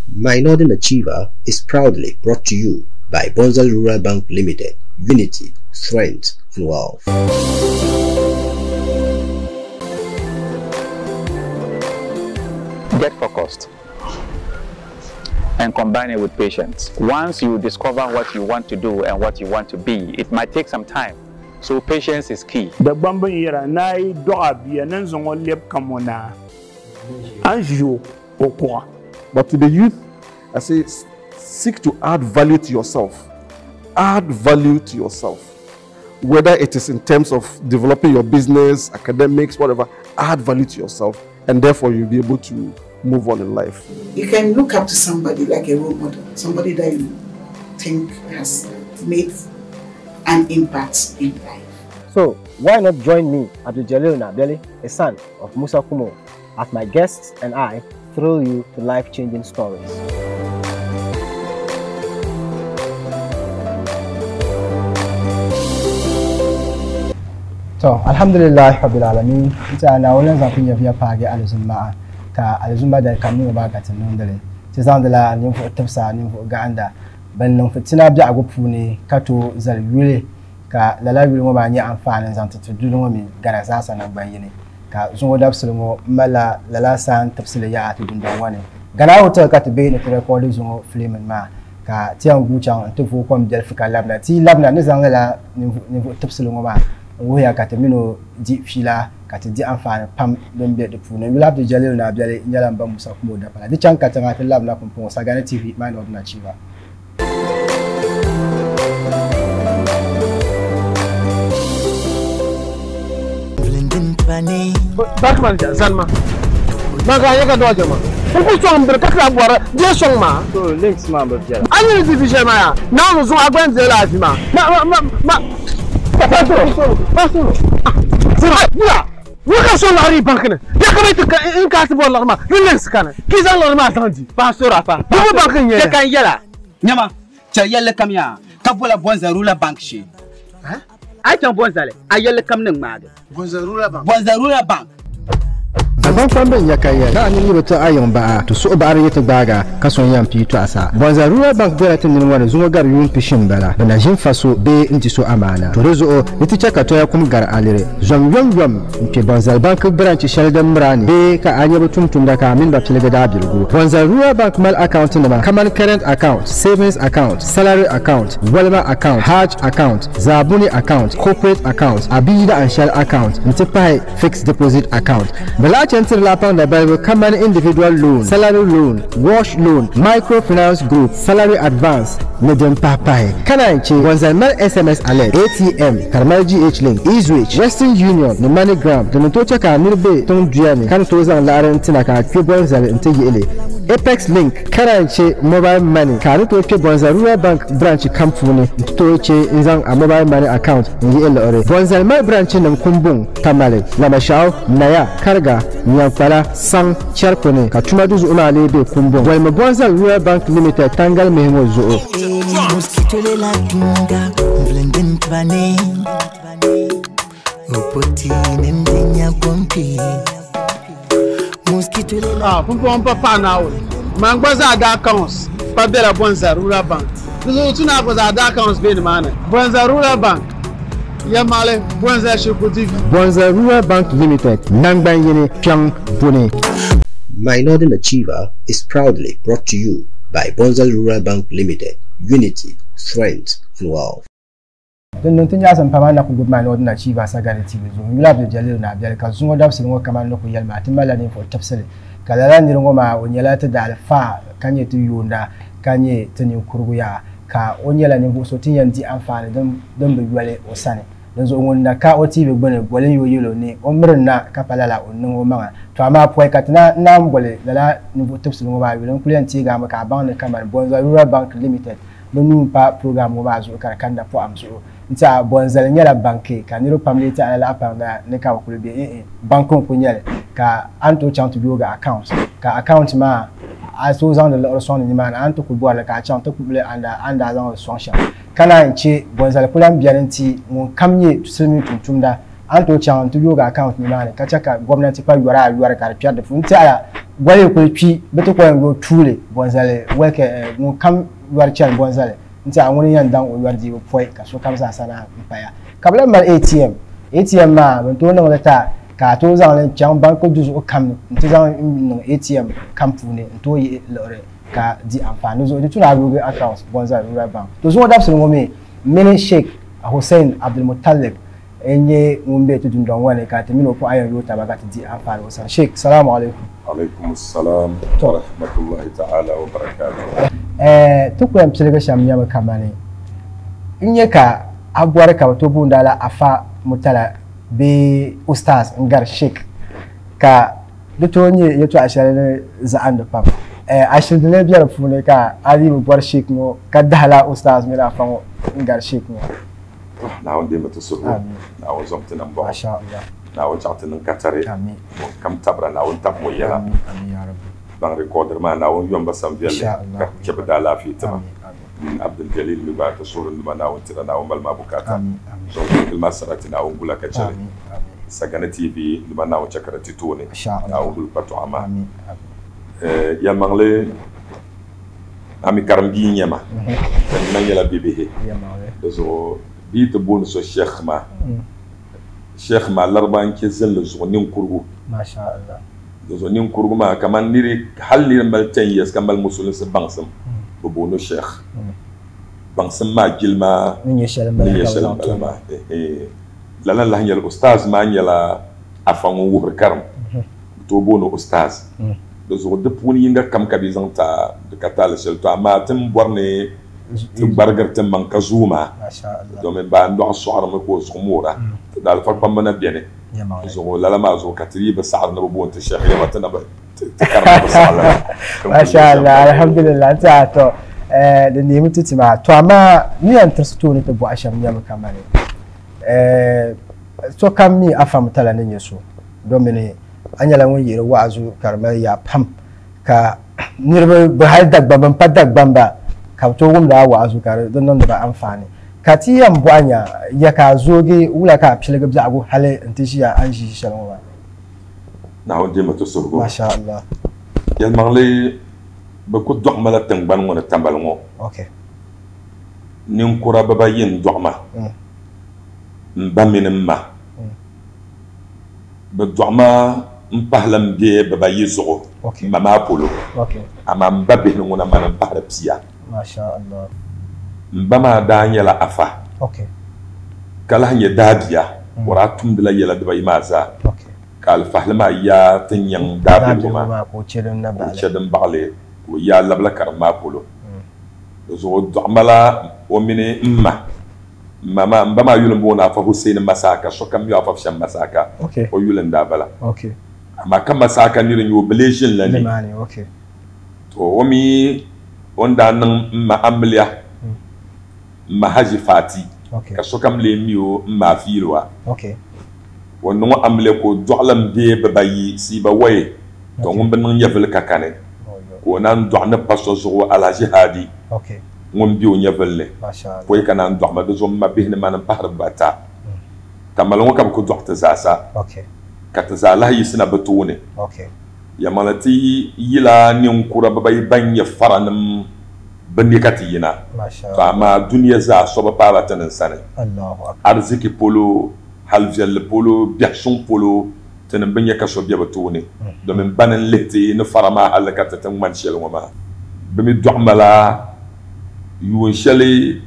My Northern Achiever is proudly brought to you by Bonza Rural Bank Limited. Unity, strength, and wealth. Get focused and combine it with patience. Once you discover what you want to do and what you want to be, it might take some time. So patience is key. The bamboo era nai doabi and nzongo lep kamona. Anjo okwa. But to the youth, I say seek to add value to yourself. Add value to yourself. Whether it is in terms of developing your business, academics, whatever, add value to yourself, and therefore you'll be able to move on in life. You can look up to somebody like a role model, somebody that you think has made an impact in life. So why not join me, Abdul Jalil Nabeli, a son of Musa Kumo, as my guests and I thrill you to life-changing stories. So, alhamdulillah rabbil alamin. Ita na wannan zafin ya fiya fage alzumma ka alzumma da kanu ba ka tunan dare. Ci zan da nin fu tafsa nin fu ga anda ban nan fitina bi agufu ne kato zalwile ka lalabi mo ba ni amfanin zan tutu dudun mi gara sasa nan ban yine ka zun wada sulmo mala lalasan tafsila ya atu dundan wani gana hotel ka to be ne record zun filmin ma ka tiyan guchan tufu kom del fika labna ti labna ne zan la ni fu tafsila mo ba woya ka mino di fila ka di amfani pam don be de puna mi labdo jalil na biale nyalam ba Musa Kumo da pala di chan ka tanga fi lab na kumpon Sagana TV My Northern Achiever. Batman Zanma Maga yaga do jama ko so mber ka kla bora je song ma So links ma ba jala. ani division ma ya na no so agban ze la ma Paso. Ya. Waka so lari bankne. Ya kama ita in ka tibo la ma. Relax kana. Kiza la ma tandi. Paso rafa. Bubu bankin ye. Kan yala. Nyama. Cha yalla kam ya. Ka bola Bonza Rural Bank shi. Ha? Ai kan Bonza le. Ai yalla kam nin ma ga. Bonza Rural Bank. Bonza Rural Bank. Abang famben yakaya na ani libo to ayon ba to so ba yete baga kason yam pi to asa Bonza Rural Bank bela tin ni wani zungo gar yum pishin bela bana jin faso be inti so amana to rezo o niti chaka to ya kum gar alire zom mpe Bonza Bank branch shalda mrani be ka anya butum tunda ka min ba tele da bilgu Bonza Rural Bank mal account na kaman current account, savings account, salary account, welma account, hajj account, zabuni account, corporate account, abida and shell account, ntipai fixed deposit account bela Enter la pound Bible common individual loan, salary loan, wash loan, microfinance group, salary advance, Nedem Papai. Kananchi, Bonza SMS alert, ATM, Karmal GH Link, Easwitch, Western Union, the MoneyGram, the Notocha ka Nilbe, Tom Duani, Kantoza Larentina ka Bonza Ntigi Apex Link, Kananchi mobile money, Karuto Bonza Rural Bank branch Kampuni, Toche Inzang a mobile money account in the Ore. Bonza branch in Kumbung, Tamale, Lamashao, Naya, Karga, Nyampala, Sang, Charpone, Katumaduzu Umalebe, Kumbung, while Bonza Rural Bank Limited, Tangal Mehimo Zoo. Mosquito la tunga, mvlenden twane. Opoti nendenya pompi. Mosquito la. Pumpon papa now. Mangbaza ada accounts. Pabela Bonza Rural Bank. Tuzo tuna kwa ada accounts be mana. Bonza Rural Bank. Yamale Bonza Shukudi. Bonza Rural Bank Limited, Nangban Yene Pyang Bune. My Northern Achiever is proudly brought to you by Bonza Rural Bank Limited. Unity, strength, and wealth. Don non tinya san pama na ku good My Northern Achiever Sagana TV zo. Mila Abdul Jalil na biya ka zungo dabsi ngo kaman no ku yalma timala ne fo tafsir. Kalala ni ngo ma onyela ta da alfa kanye tu yunda kanye tani kurguya ka onyela ne bo so tinyan di amfani don be wale osane. Don zo ngonda ka o TV gbone bolen yoyelo ne o mirna ka palala onnin o manga to ama poy katna na mbole dala ni bo tafsir ngo ba wilen kulen ti ga maka ban ne kamar Bonza Rural Bank Limited don pa program ngo ba zo karkanda po amso nta Bonza nyala banke ka niro pamleta ala apanga ne ka ko be bankon ko nyale ka anto chantu bioga account ma aso zan da lor son ni man anto ko boala ka chantu ko ble anda zan soncha kana nche Bonza kulan biyanti mun kamye tusumi tuntumda anto chan to yoga account ni mane ka chaka gwamnati pa yora ka pia de fun ta gwale ko pi beto ko ngo tule bonzale weke no kam yora chan bonzale nta woni yan dan o yora di poi ka so kam sa sana mpaya kabla mal ATM ma ben to na ta ka to zang le chang bank ko du o kam nta zang no ATM kam fune to yi lore ka di amfani zo ni tuna go account bonzale rural bank to so da so me mini Sheikh Hussein Abdul Muttalib enye ngumbe tu dundon wane ka temino ko ayan yota bagati di amfani wasan Sheikh salamu alaikum alaikum assalam wa rahmatullahi ta'ala wa barakatuh to ko am tsere sham nyama kamane inye ka abwar ka to bundala afa mutala be ustaz ngar Sheikh ka duto nye yeto ashare za ando pam ashir de biar fune ka ali bwar Sheikh no ka dala ustaz mira fa ngar Sheikh no نعم ديما تسرو نعم زمتنا مبارك ما شاء الله نعم جعتنا كتري امين كم تبرا نعم تبمو يلا امين يا رب بان ريكوردر ما نعم يوم بسام ان شاء الله كبدا لا في تمام عبد الجليل مبارك تصور ما نعم ترى نعم بالما بكاتا امين زوج المسرات نعم بولا كتشري سجنة تي في لما نعم شكرتي توني ان شاء الله نعم بالبتو عما امين يا مغلي امي كرمجي نيما من يلا بيبيه يا مغلي دزو بيت بونس الشيخ ما لربان كيزل زونين كورغو ما شاء الله زونين كورغو ما كمان نيري حل نير مالتين يس كمال مسلم سبانسم ببونو الشيخ بانسم ما جلما نيشل ما لا لا لا الاستاذ ما يلا افانو وهر كرم تو بونو استاذ دزو دبوني ينغا كم كبيزان تا دكاتال سلتو ما تم بورني تبارك تمن كزوما ما شاء الله دومين بان دو الصحر مكو سمورا دال فرق بمنا بيني يا ماوي زو لا ما زو كتري بسعر نبو انت الشيخ يا متنا تكرم بسعر ما شاء الله الحمد لله انت دني متتما تو ما ني انترستوني تبو عشان يوم كمان تو كم مي افهم تلا نيسو دومين anyala won yire waazu karma ya pam ka nirbe ba haldak babban fadak bamba ka to gum da waazu kar don non da amfani ka tiyan buanya ya ka zoge wula ka filga bi agu hale intishiya an shi shalwa na won dima to surgo masha Allah yal mangli ba ko dokmala tangban wona tambal ngo okay nin kura baba yin dokma mbamin ma ba dokma mpahlam be baba yizo mama polo ama mbabe ngona mana mpahla pia masha Allah mbama da nyala afa kala hanya dabiya wara tumdila yela daba imaza kal fahlama ya tinyang dabiya ma ko chedin na bale chedin bale ko ya labla karma polo zo domala o mine mama mbama yulen bona fa Hussein masaka so kam yo fa sham masaka o yulen dabala amma kan masaka ni renyo belation la ni to omi onda nan ma amliya ma haji fati ka so kam le miyo ma filwa wonno amle ko doxlam be babayi si ba way to ngum ben nyefel kakane ko nan doxna passo zo ala jihadi ngum biyo nyefel le ko kana doxma do zom ma bihne manam pahar bata tamalon kam ko doxta sasa katazala yisna batune ya malati yila nin kura babai banya faranum bandi katiyina fa ma dunya za so ba pala tanan sane Allahu akbar arziki polo halvel polo biasun polo tanan banya kaso biya batune domin banan leti ne farama halakata tan man shel ngoma bimi doxmala yuun sheli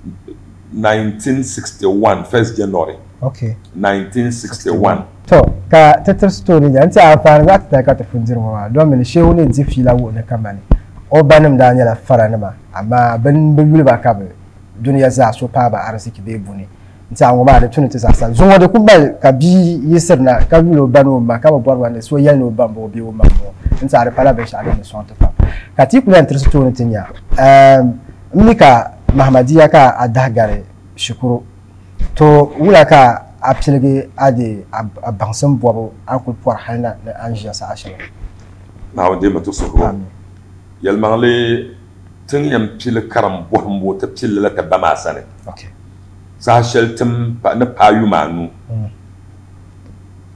1961 1st January 1961 to ka tatar story da anti afara za ta ka tafi jirma domin shehu ne zifi lawo ne kamani o banim da nyala fara ne ma amma ban bulu ba ka ba duniya za so fa ba arziki be bune nta ngoma da tunu ta sasa zo da kun ba ka bi yisir na ka bi lo banu ma ka ba borwa ne so yan no bambo bi o mambo nta da pala be sha da so ta fa ka ti kula tatar story tinya mika mahmadiya ka adagare shukuru to wula ka apsilge ade abansam bobo akul por halna na anja sa ashala na wande mato sokko yal mangle tin yam pil karam bohmbo ta pil la ta bama sane sa sheltum pa na payu manu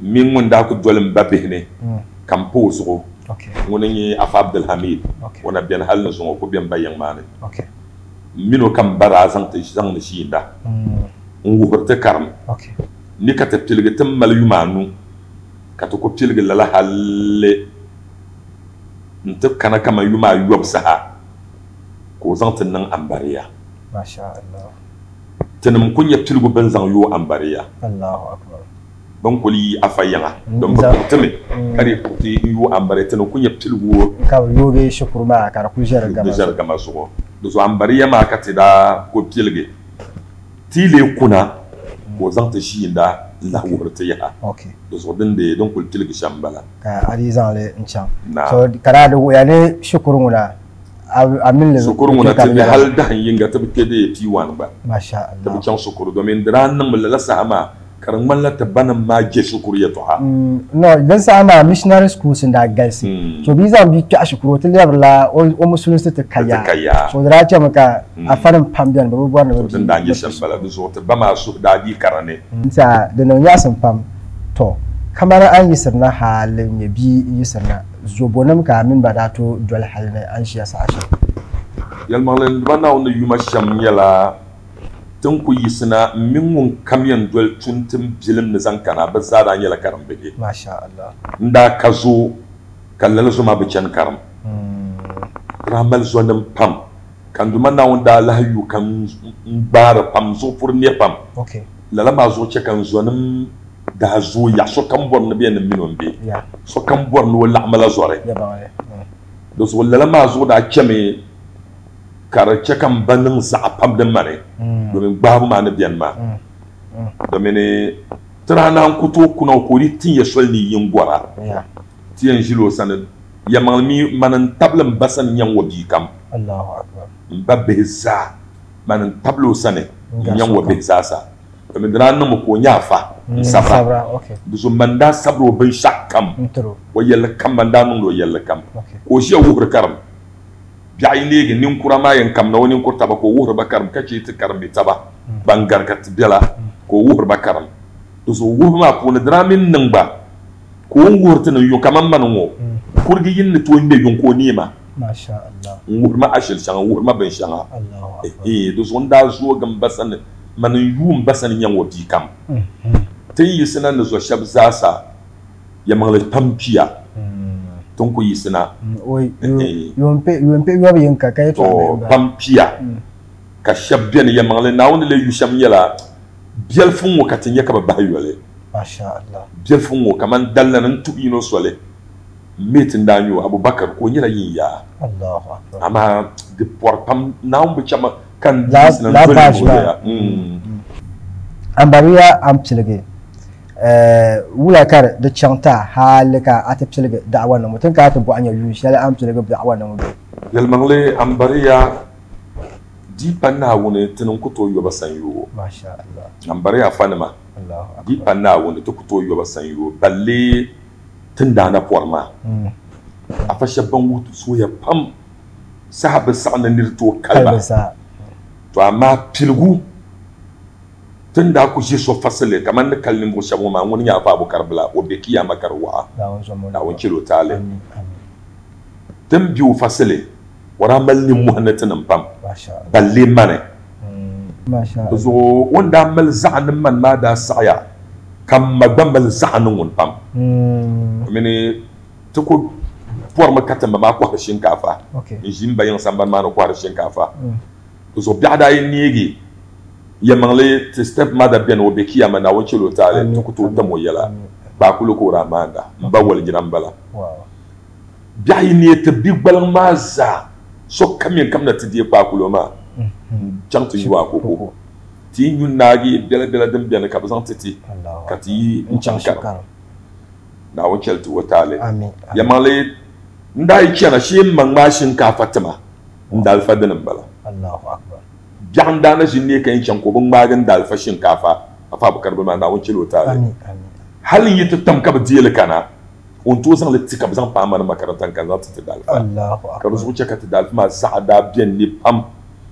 min wanda ku dolin babihne kam pozo woni Afa Abdul Hamid wona bien hal no zongo ko bien bayan mane mino kam barazan te zang ni shinda ngurte karam ni ka teptilge temmal yumanu ka to ko tilge lala halle nte kana kama yuma yobsaha ko zang nan ambariya masha Allah tanum kunya tilgo banzan yo ambariya Allahu akbar ban kuli afayanga don ba tame kare kuti yo ambare tanum kunya tilgo ka yoge shukurma kara ku jar gama so do so ambariya ma ka tida ko tilge tile kuna ko zan ta shi inda la wurta ya do so din de don kul tilge shambala ka ali zan le nchan so kara do ya ne shukuruna amin le sukuru na tabi hal da yinga tabi kede P1 ba masha Allah tabi can sukuru domin dran nan mulala sama karan mallata banan ma je sukuru ya to ha no dan sama missionary schools da galsi so bi zan bi ta shukuru ta lebla o musulun ta kaya so da ce maka a farin pambian babu buwan da dan da je shambala da so ta ba ma su da di karane ta da nan ya san pam to kamar an yi sirna halin ya bi yi sirna zobonam ka min badato dol halne an shi yasa shi yal malen bana on yuma sham yala tun ku yisna min mun kamyan dol tuntum bilim ne zankana ba zada yala karam bege masha Allah nda kazo kallal zuma bi can karam ramal zonam pam kan duma na on da lahyu kan bar pam zo pour ne pam okay lala ma zo ce kan zonam da zo ya so kan bor na biyan minon be so kan bor no la amala zore do so lala ma zo da keme kar ce kan banin sa apam da mare domin babu ma na biyan ma domin trana an kuto kuna ko ri tin ya solni yin gora tiyan jilo sanan ya malmi manan tablan basan yan wabi kam Allahu akbar babbe za manan tablo sane yan wabi sa domin dran nan ko nyafa sabra dusu manda sabro bin shakam wa yalla kam manda nun do yalla kam ko shi wuhur karam bi'ay negi nin kurama yan kam na woni kurta ba ko wuhur ba karam kace ti karam bi taba bangar kat bela ko wuhur ba karam dusu wuhur ma ko na dramin nan ba ko wuhur tan yo kaman manwo kurgi yin to inde yon ko nima masha Allah wuhur ma ashil shanga wuhur ma bin shanga Allahu akbar dusu onda zo gam basan man yum basan yan wodi kam tin yisina na zo shab zasa ya mangla pampiya ton ku yisina oi yompe yobe yanka kai to pampiya ka shab ben ya mangla na woni le yusham yala biel fun wakati ya ka ba yole masha Allah biel fun wo kaman dallanan tu ino sole metin danyo Abubakar ko nyira yin ya Allahu akbar ama de por pam na umbu chama kan la ambariya am tilge wula kar da chanta halika ata tilge da'awa nan mutun ka ta bu anya yu shi am tilge da'awa nan mutun yal mangle ambariya di panna woni tinun kuto yo basanyo masha Allah ambariya fanama Allahu akbar di panna woni to kuto yo basanyo balle tunda na porma afa shabban wutu soya pam sahaba sa'na nirto kalba to amma pilgu tunda ku je so fasale kaman da kallin go shabo ma woni ya fa Abubakar bla o be kiya makarwa da won kilo tale tan biu fasale wara malni muhannatin pam balle mane masha Allah zo wanda mal za'an man ma da sa'ya kam magbamal za'an won pam mene to ko por makata ma ko shinkafa jimba yan samban ma ko shinkafa so biada yinigi ya mangle te step mada bien obeki ya mana won chilo tale to ko to tamo yala ba kulo ko ramanda ba wal jinan bala wow biayi ne te big balan maza so kamien kamna te die ba kulo ma chantu yiwa koko ti nyun nagi bela bela dem bien ka bazan teti kati nchanka na won cheltu wotale ya mangle ndai chena shi mangma shin ka fatima ndal fadanan bala Allahu akbar bian dana jinne kan can ko bin magan da alfa shinkafa afa Abubakar ba na won kilo tare halin yi tuttam ka bidiyel kana on to san litti ka bazan fa mana makarantan kan za ta dalfa Allahu akbar ka zuciya ka ta dalfa ma sa'ada biyan ni pam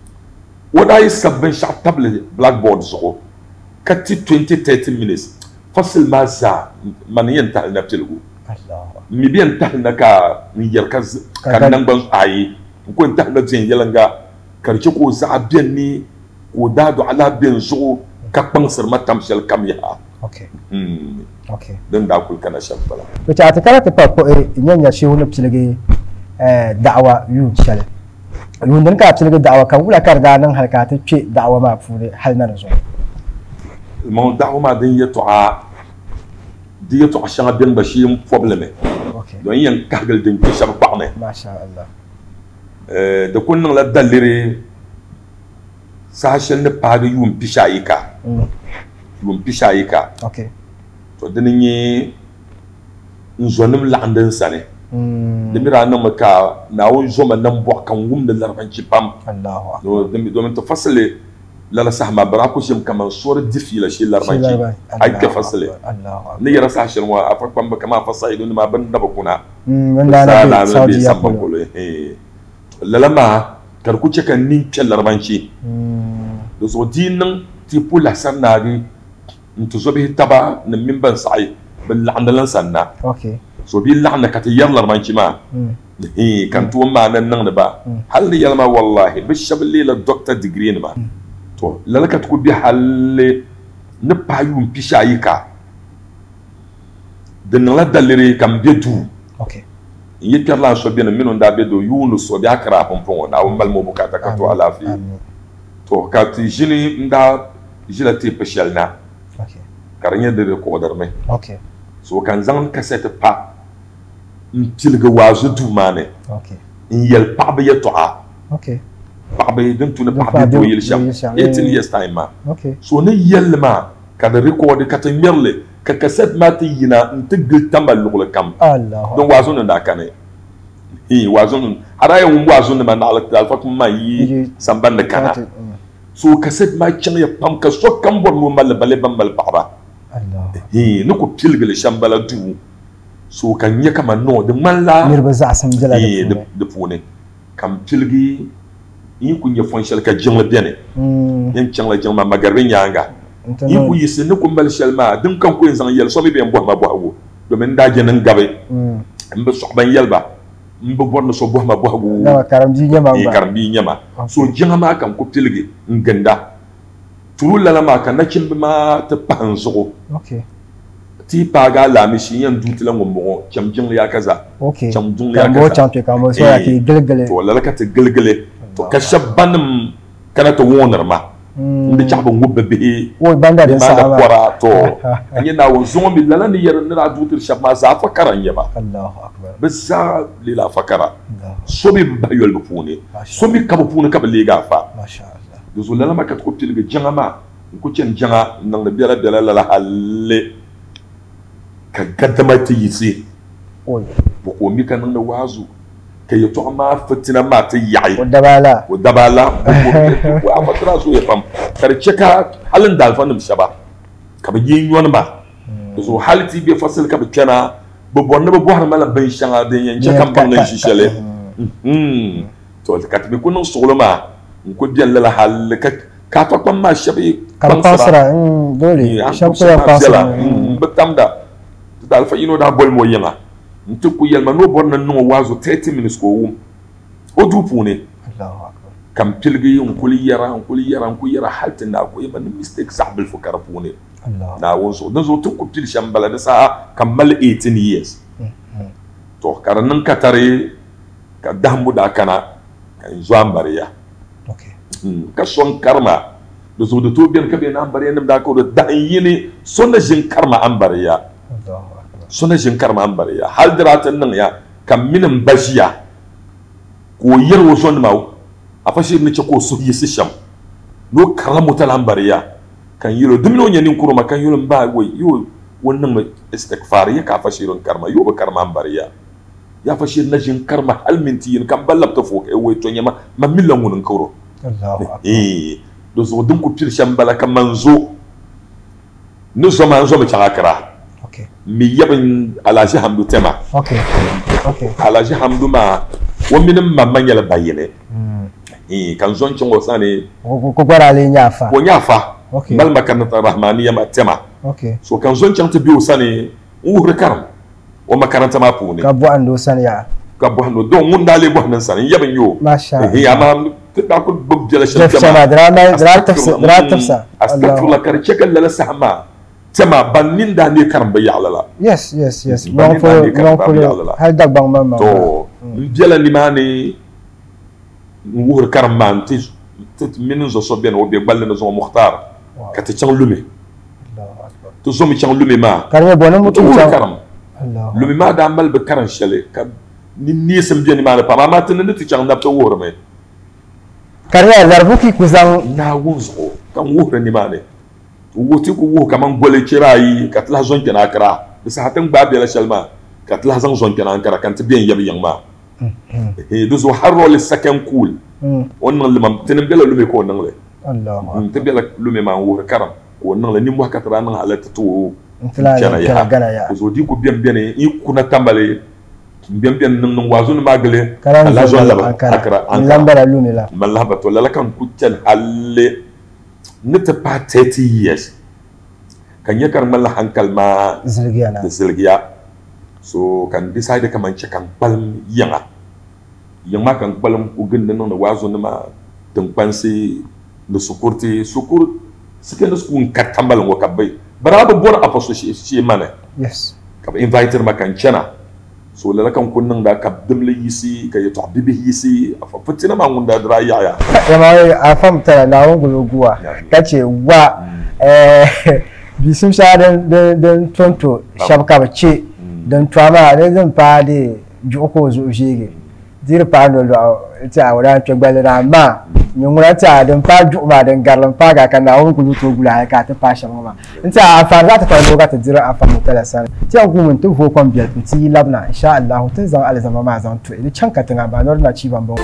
wada yi sabbin sha tablet blackboard zo ka ti 20-30 minutes fasil ma za man yen ta na tilgu mi biyan ta na ka ni yar ka nan ban ayi ko ta na jin yalanga karci ko za biyan ni ko da do ala biyan zo ka pansar matamshal kam ya okay dan da ku kana shabbala to ta ta kala ta pa ko nyanya shi wona psilege da'awa yu shale yun dan ka psilege da'awa kan wula kar da nan halka ta ce da'awa ma fure hal na zo mon da'awa ma din yato a di yato shanga bin bashi problème don yan kagal din ki shab ba'ne masha Allah da kunnan la dalire sashen ne paga yum pishayika okay to dinin yi nzonim la'andan sane da mira nan maka na won zoma nan bo kan wum da larbanci pam Allahu akbar domin to fasale lala sahma barako shim kaman sura difi la shi larbanci ai ka fasale Allahu akbar ni yara sashen wa afa pam kama fasaidu ma ban da bakuna wanda na Saudi ya ko lala ma kar ku ce kan nin ke larbanci da so dinan tipo la sanagi nto so bi taba na min ban sai ban la'andalan sanna okay so bi la'na ka ta yallar man kima kan to ma nan da ba hal ni yalma wallahi bi shabli la doctor degree ne ma to lalaka ku bi halle ne payum pishayika den la dalire kam bedu okay yikar la so bi na minun da bedu yunus so bi akra pompon na wal mo bukata ka to ala fi to ka ti jini nda jila ti peshalna okay karanya de recorder me okay so kan zan cassette pa ntilga wazu du mane okay in yel pa be yetoa okay pa be den tuna pa be do yel sham 18 years time ma okay so ne yel ma ka de record ka ta merle ka cassette ma ti yina ntigil tambal lugla kam Allah don wazu nda kane wazu haraya wazu ne man alfa kuma yi samban da kana so cassette ma chan ya pam ka so kam bon mo mal bale bambal pa Allah ni ko pilgele shambala du so kan nya kama no de malla mirba za sam jala de pone kam pilgi yi ku nya fonshal ka jingla bene yen changla jingma magarbe nyanga yi ku yise ne ko mbal shelma dum kan ko zan yel so be bo ma bo hawo do men da jenan gabe mbe so ban yelba mbe bon so bo ma bo hawo na karam ji nyama ba karam bi nyama so jingma kan ko pilgi ngenda tulula la ma kan na chimbe ma te panzo okay ti paga la mishi yan dutila ngombo cham jing ya kaza okay cham dung ya kaza champion kamo so ya ki gilgile to la ka te gilgile to ka shabanum kana to wonar ma ndi chaba ngobbe be wo banda da sa ba kwara to anya na wo zombi la ni yer na dutil shab ma za fakaran ya ba Allahu akbar bizza lila fakara so bi bayol bu puni so bi ka bu puni ka ba lega fa masha Allah do la ma ka ko tilga jangama ko cen janga nang da bela la halle ka gaddama ta yitsi oy bo ko mi kan da wazu ka yato ma fitina ma ta yayi wadabala ko a fatra so ya fam karce ka halin da alfanum shaba ka bi yin yon ba so haliti bi fasil ka bi kana bo bonna bo har mala ban shanga den yan ce kan ban shi shale to ka tabi kunun soloma ko biyan la hal ka fa kan ma shabi kan fasara dole shabko ya fasara batamda dal fa ino da bol mo yema ntu ku yelma no borna no wazo 30 minutes ko wum o du pune Allahu akbar kam pilgi on kuli yara halta na ko yema ni mistake sahbal fukar pune Allah na wonso dan zo tu ku pil shambala da sa kamal 18 years to karanan katare ka dambu da kana kan zo ambariya okay ka son karma da zo da to biyan ka be na ambariya nim da ko da yini sonna jin karma ambariya suna jinkar ma ambare ya hal diratan nan ya kam minin bashiya ko yarwo son ma a fashi ni ce ko su yi sisham no karamu tal ambare ya kan yiro dumno nyanin kuruma kan yiro ba wai yo wannan mai istighfar ya ka fashi ron karma yo ba karma ambare ya fashi na jinkar ma hal minti yin kan ballabta fo kai wai to nyama ma millan wunin kauro Allahu akbar do zo dun ku pir shambala kan manzo no so manzo ba chakara mi yabin alaji hamdu tema okay alaji hamdu ma waminin mamman yala bayine kan zon cin wasa ne ko gwara le nyafa ko nyafa bal makanata rahmaniya ma tema Okay. So kan zon chang te biyo sani wuhur karam o makaranta ma puni. Ka bo ando sani ya. Ka bo ando don mun dale bo nan sani yabin yo. Masha Allah. Ya ma ta ko bub jala shan jama. Dra tafsa. Astaghfirullah kar chekal la sahma. Tama bannin da ne karam ba yalala. Yes. Wrong for hal dag bang mama. To jala ni mani wuhur karam man tis min zo so ben o be balle no zo mukhtar. Ka te chang lume. To zomi chang lume ma karme bona mutu karam Allah lume ma da mal be karan shale ka ni sem bien ma pa ma tan ne tu chang nap to wor me karme zarbuki kuzan na wunzo kan wor ni ma ne wuti ku wo kaman gole kirayi ka tla zon kana kara bisa hatan ba be la shalma ka tla zon kana kara kan te bien yabi yang ma do zo harro le sakan cool wannan limam tan be la lume ko nan le Allah te be la lume ma wor karam wannan la ni mu haka tara nan halatta to kala ya zo di ko bien i kuna tambale bien nan wazo ni magale Allah zo la akra an lambara lumila malaba to la kan kuccel halle nita pa 30 years kan yakar malla hankal ma zilgiya so kan decide kaman kan palm yanga kan palm ko ganda nan wazo ni ma tun pansi da sukur sikena skun katambal ngo kabay baraba bor aposto shi mana yes kab inviter makan chana so la kan kunnan da kab dimle yisi kay to bibi yisi afa fatina ma ngunda dra ya ma afam tara na wongo guwa kace wa bisim sha den tonto shabka bace dan twama da zan fa de joko zo shege dir pa no ta wala to gbalira ma nyungura ta dan fa juba dan garlan fa ga kana won ku to gula ka ta fasha mama inta fa za ta kawo ga ta jira a famu tala san ti an ku mun tu fo kon biyar ti labna insha Allah tun zan alzama ma zan to idan can ka tanga ba nor na ci ban ban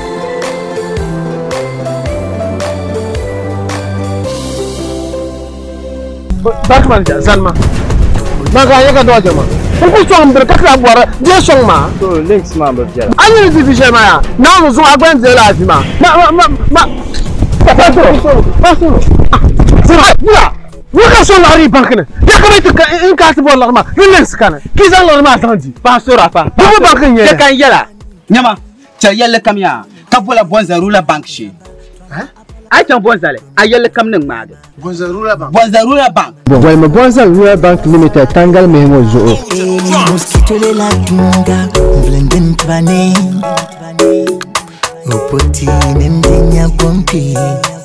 Batman Zanma Maga yaga do jama ko so mbir ka kra bora je song ma to links ma mbir jara anyi division ma ya na zo agban ze la fi ma paso ya waka so la ri bank ne ya ka in ka tibo la ma links kana ki zan la ma tanti paso rafa bu bank ne kan yala nyama cha yalla kam ya ka bola bonza rula bank shi I can bonzale ayel kam ning maade bonza rula bank boy ma bonza rula bank limited tangal me mo zo mosquito le la tunga mvlenden tvane opoti nendenya pompi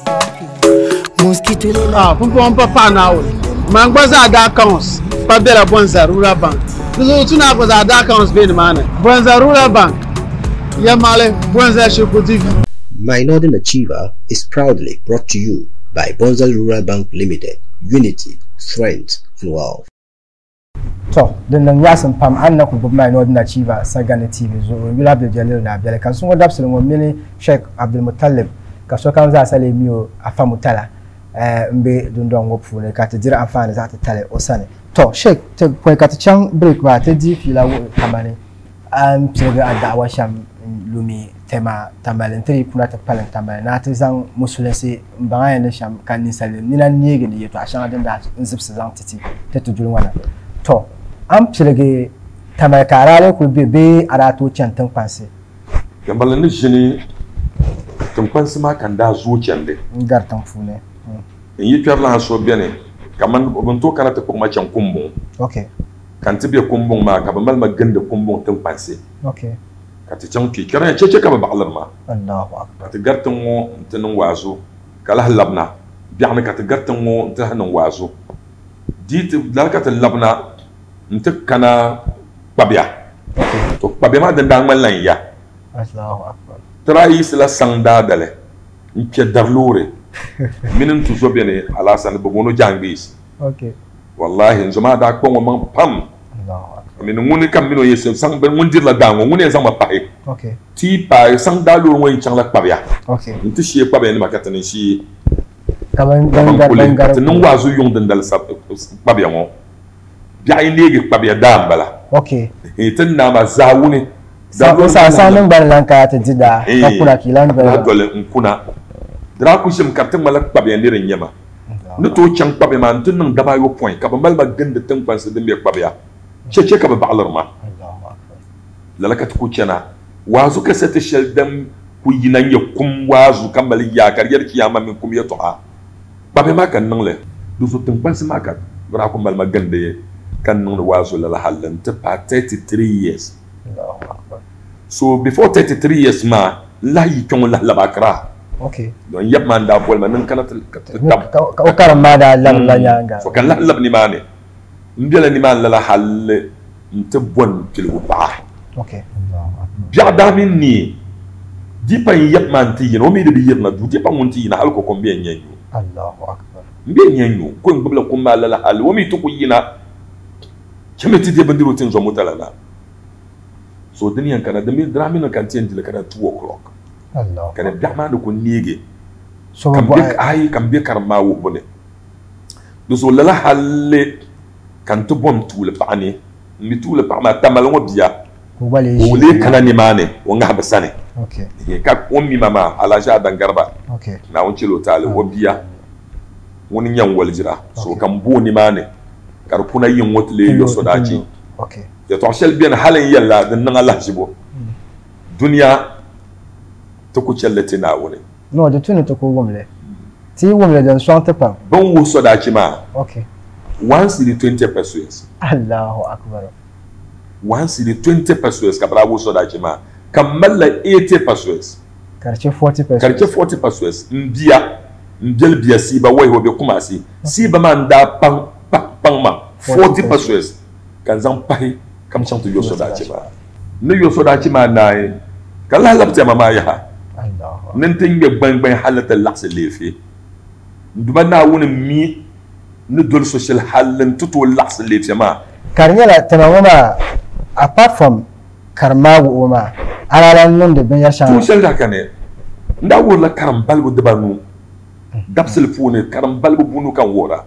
mosquito le la pon pa na o man gbaza da accounts pa de la bonza rula bank zo tuna gbaza da accounts be ni mana bonza rula bank ya male bonza shukudi. My Northern Achiever is proudly brought to you by Bonza Rural Bank Limited. Unity, strength, and wealth. So, then yasan pam anna ku My Northern Achiever Sagana TV zo will have the jalil na bele kan sungo dapsel ngo mini Sheikh Abdul Muttalib ka so kan za sale miyo afa mutala mbe dundon ngopu ne ka tijira afani za ta tale osane to Sheikh te ko ka ta chan break ba te di fila wo kamane tega adawa sham lumi tema tamalentri kuna ta palan tamal na ta zan musulunci banga ne sham kan ni salim ni nan ne gani to ashan dan da zipsa zan titi ta tujulun wana to am tsirege tamal karare ku be arato cantan panse gambalan ni jini tun panse ma kan da zuciyande ngar tan fune yi perla so bene kaman bon to kana ta kuma can kumbon okay kan tibe kumbon ma ka bamal maganda kumbon tun panse okay kati can ki kiran ce ka ba Allah ma Allahu akbar kati gartan mo tanin wazo kala halabna bi'ana kati gartan mo tanin wazo dit dalkata labna nta kana babya to babya ma dan dan mallan ya Allahu akbar trai sila sangda dale nke darlure minin tu zobene ala san bogono jangis okay wallahi nzuma da ko mo pam Allahu min nguni kam mino yesem sang ben ngundir la dango nguni sang ma pae okay ti pa sang dalu ngoi chang la pabya okay nti shi pabya ni makata ni shi kaman dangar tin wazu yung dal sa pabya mo biya indegi pabya dambala okay tin na ma zawuni sa nan bar lan ka ta jida ka kula kilan bar dole nkuna dra ku shim kartin malak pabya ni ren yama ne to chang pabe man tin nang daba yo point ka ba mal ba gande tan pan se dembe pabe ya che ka ba ba'lar ma lala ka ku chena wazu ka sete shel dam ku yinan ya kum wazu kamali ya kar yar kiyama min kum ya to ha pabe ma kan nang le du so tan pan se ma ka bra ko mal ma gande kan nang wazu lala halan ta pa 33 years so before 33 years ma la yi kan la bakra okay don yab man da bol man kana ka karama da la nyanga so kan la ni mane ndela ni man la hal nte bon kilu ba okay biya da min ni dipa yab man ti no mi de bi yirna du dipa mun ti na hal ko combien nyenyu Allahu akbar mbe nyenyu ko ngubla ko ma la hal wo mi to ko yina chemeti de bandiro tin zo mutala na so duniyan kana da mi dramin kan tin dile kana 2 o'clock Allah kana biya man ko nige so kam bi ay kam bi karma wo bone do so la hal kan to bom tuule paani mi tuule pa ma tamal ngo biya o le kana ni mane o nga basane okay ka ummi mama ala ja dan garba okay na won cilo tale o biya woni nyam wal jira so kam bo ni mane kar puna yin wotle yo sodaji okay ya to shel bien halen yalla dan nan Allah jibo dunya to ku cellete na woni no de tunu to ko womle ti womle dan swante pa bon wo sodaji ma okay once the 20 pesos Allahu akbar once the 20 pesos ka bravo sodaji ma kamalla 80 pesos karche 40 pesos karche 40 pesos mbia biya siba wai hobe kuma siba man da pang ma 40 pesos kan zan pai kam chan to yo sodaji ma ne yo sodaji ma nai kala labta mama ya Allah nan tinge ban halata lakse lefi duba na woni mi ne dol social halin tuto lakse lefi ma karnyala tamama apart from karmagu uma alalan non de ben yasha to shel da kane nda wala karam balbu de banu dabsel fune karam balbu bunu kan wora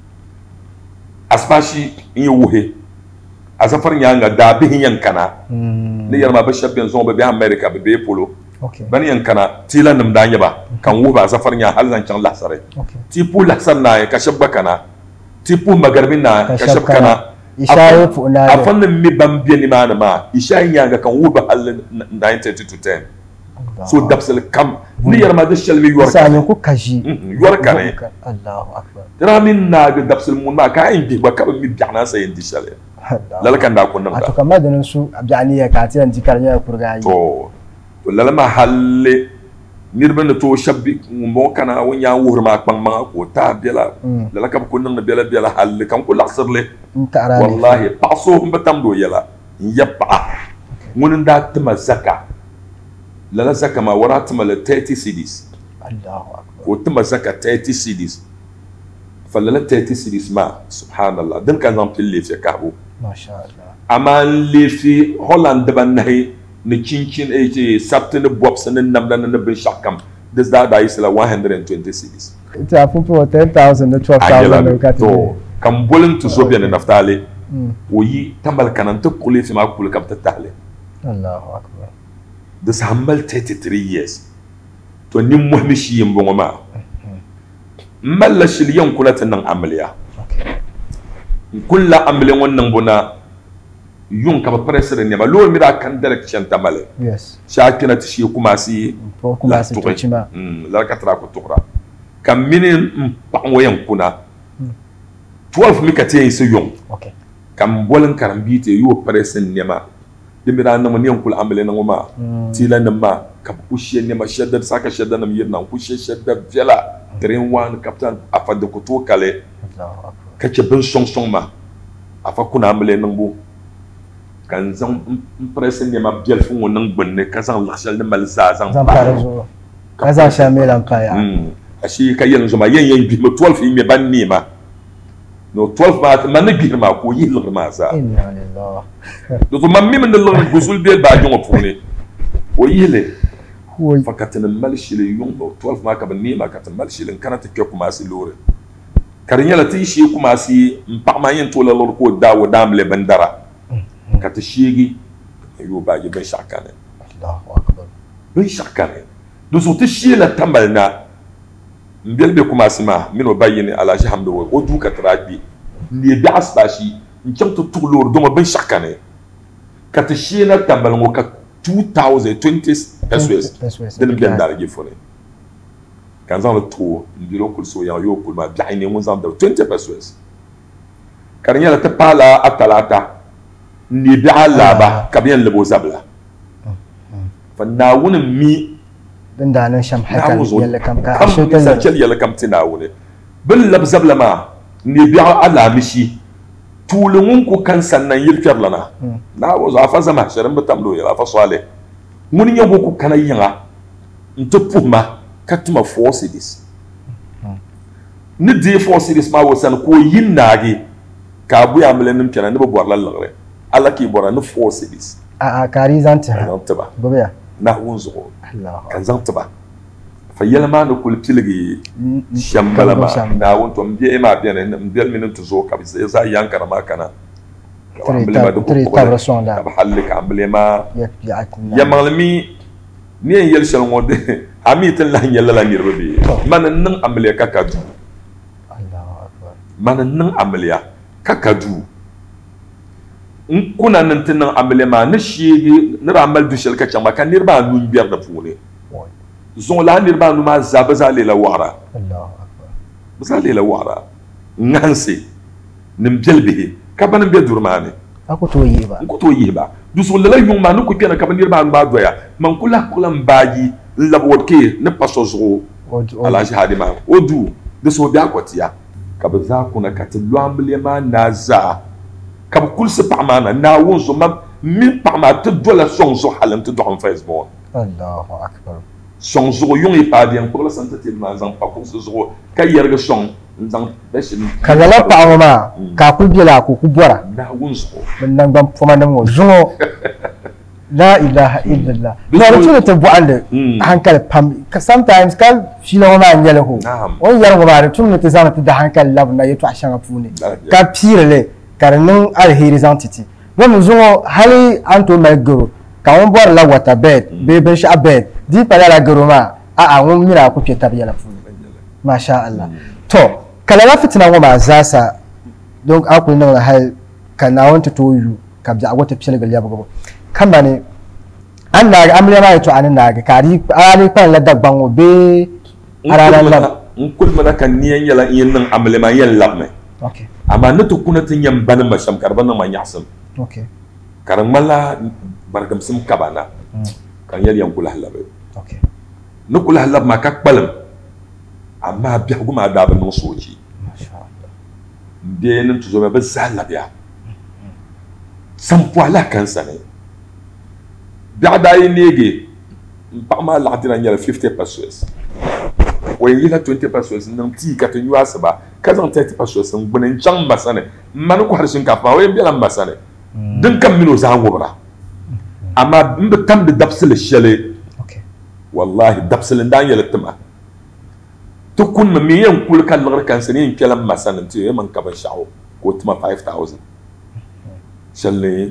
asfashi in wuhe azafar nyanga da bihin yankana ne yarma ba shabben zo ba bi America ba be polo okay ban yankana tilan nam da nyaba kan wo ba azafar nya halzan can lasare okay tipu lasan na ka shabba kana tipu magarbin na ka shabba kana ishaye funa a fannin mi ban biya ni ma ishaye nyanga kan wo ba halin 9:30 to 10 so dabsel kam ni yarma da shalmi yorka sani ku kaji yorka ne Allahu akbar ramin na ga dabsel mun ma ka indi ba ka mi biya na sayin di shale lalkan da kun nan to kamar da su abjaniya ka tiyan jikarnya kurgayi to lalma halle nirban to shabbi mo kana wonya wurma kpangma ko ta bela lalaka kun nan bela halle kan ku laksirle wallahi paso mbatam do yala yabba mun da tuma zaka lala zaka ma wara tuma le 30 cedis Allahu akbar ko tuma zaka 30 cedis falala 30 cedis ma subhanallah dan kan zam pille fi kabu masha Allah amma le fi holland ban nahi ni cincin ce sabtin bobs nan namdan na bin shakam this da isla 120 cedis ita fufu 10,000 to 12,000 ka to kan bolin to so biyan naftale oyi tambal kanan to kule fi ma kule kapta tahle Allahu akbar this humble 33 years to nin muhmi shi yin bongo ma malla shiliyan kula tan nan amaliya kullu amaliyan wannan buna yun ka ba president ne ba lo mi da kan direction tamale yes shakina ti shi kuma si to chima la ka tra ko tukra kam minin pa wayan kuna 12 mi ka te yi yun okay kam bolin karambite yo president ne ma dimira na mun yankul amale na ngoma tila na ma ka kushe ne ma shaddar saka shaddar na yirna kushe shaddar jela train one captain afada ko to kale ka ce bin song ma afa kuna amale nan bu kan zan president ne ma biel fun wannan gunne ka zan lashal da malza zan fara zo ka za sha me lampaya ashi ka yanzu ma yen bi 12 yi me ban ne ma no 12 ba man bi ma ko yi lirma sa inna lillahi do to mammi min dal gusul bel ba jongo pone o yile fakatan mal shile yumbo 12 ma ka ban ne ma ka tan mal shile kana ta ke kuma si lore karinya la ti shi kuma si mpa ma yin to la lor ko dawo damle bandara ka ta shigi yo ba je ben shakane Allahu akbar ben shakane do so ti shi la tambalna mbel be kuma sima mino bayini ala jahamdo o du ka trabi ni bi asbashi ncham to tuglor do ma ben shakane kat shina tambal ngo ka 2020 pesos den bien dal gi fone kan zan le tour ndiro kul so ya yo kul ma bi'ini mun zan da 20 pesos kan yala ta pala atalata ni bi ala ba ka bien le bo zabla fa nawun mi den da nan sham hakan yalla kam ka shaitan sa chel yalla kam tinawune bil lab zabla ma ni bi ala mishi tulungun ku kan sannan yirkar lana na wazo afa zama sharan batamdo ya afa swale mun yabo ku kana yinga ntopuma katuma force this ni de force this ma wasan ko yinnage ka bu ya melenim kenan ne bo lallare ala ki bora no force this a kari zanta ba gobe ya na wunzo Allah kan zanta ba fa yelma no kul tilgi shambala ma na wonto mbiye ma biene mbiyal minin to zo ka bisa za yankara ma kana amblema do ko ba halika amblema ya malmi ni yel shal ngode amitin la nyella la mirbe bi man nan amle kakadu Allahu akbar man nan amle kakadu in kuna nan tin nan amle ma ne shege ne ramal du shel ka chama kan nirba nu bier da pune zon la nirba nu ma zabaza le la wara Allahu akbar bazale la wara nganse nim jelbe ka ban be durmane akuto yiba du so la yung ma nu ko pena ka ban nirba nu ba doya man kula mbaji la wodke ne paso zo ala jihadi ma odu de so bi akotia ka baza kuna katlu amble ma naza ka kul se pamana na wonzo ma min pama te dola sonzo halam te do en facebook Allahu akbar sonzo yung e pa bien pour la santé de ma zan pa pour zo ka yerga son zan beshin kala pa ma ka ku bila ku bora na wonzo nan ban foma nan wo zo la ilaha illallah na rutu ta bu'al hankal pam sometimes kal shi na wona nyale ho on yar go bare tun ta zama da hankal lab na yato ashan afune ka pirele karnin alheri zantiti wannan zo hali anto mai goro ka won bor la wata bed be ben sha bed di pala la goro ma a won mira ku ke tabiya la fune masha Allah to kala la fitina goma zasa donc akun nan hal kana wanta to yu kabja agwata pishele gal yaba gabo kamba ne an na amle ma to anan na ga kari ali pan la dagban o be araran lab kul mana kan niyan yala yin nan amle ma yan lab me okay amma na to kuna tin yan ban ma sham karban ma yasam okay karan mala bargam sim kabana kan yal yan kula halabe okay no kula halab ma ka kbalam amma biya guma da ban no soji masha Allah de nan to zo ba zalabiya sampo ala kansa ne biada nege mpama la dina nyala 50 pesos o yila 20 pesos nan ti ka tanyu asaba kazan 30 pesos ngbunen chang masane man ko harshin kafa o yembela masane din kam mino za ngobra amma mbe tam de dabsel shele okay wallahi dabsel ndan yala tama to kun ma miyan kul kan lgar kan sanin kelam masane ti man ka ban sha'o ko tuma 5000 shele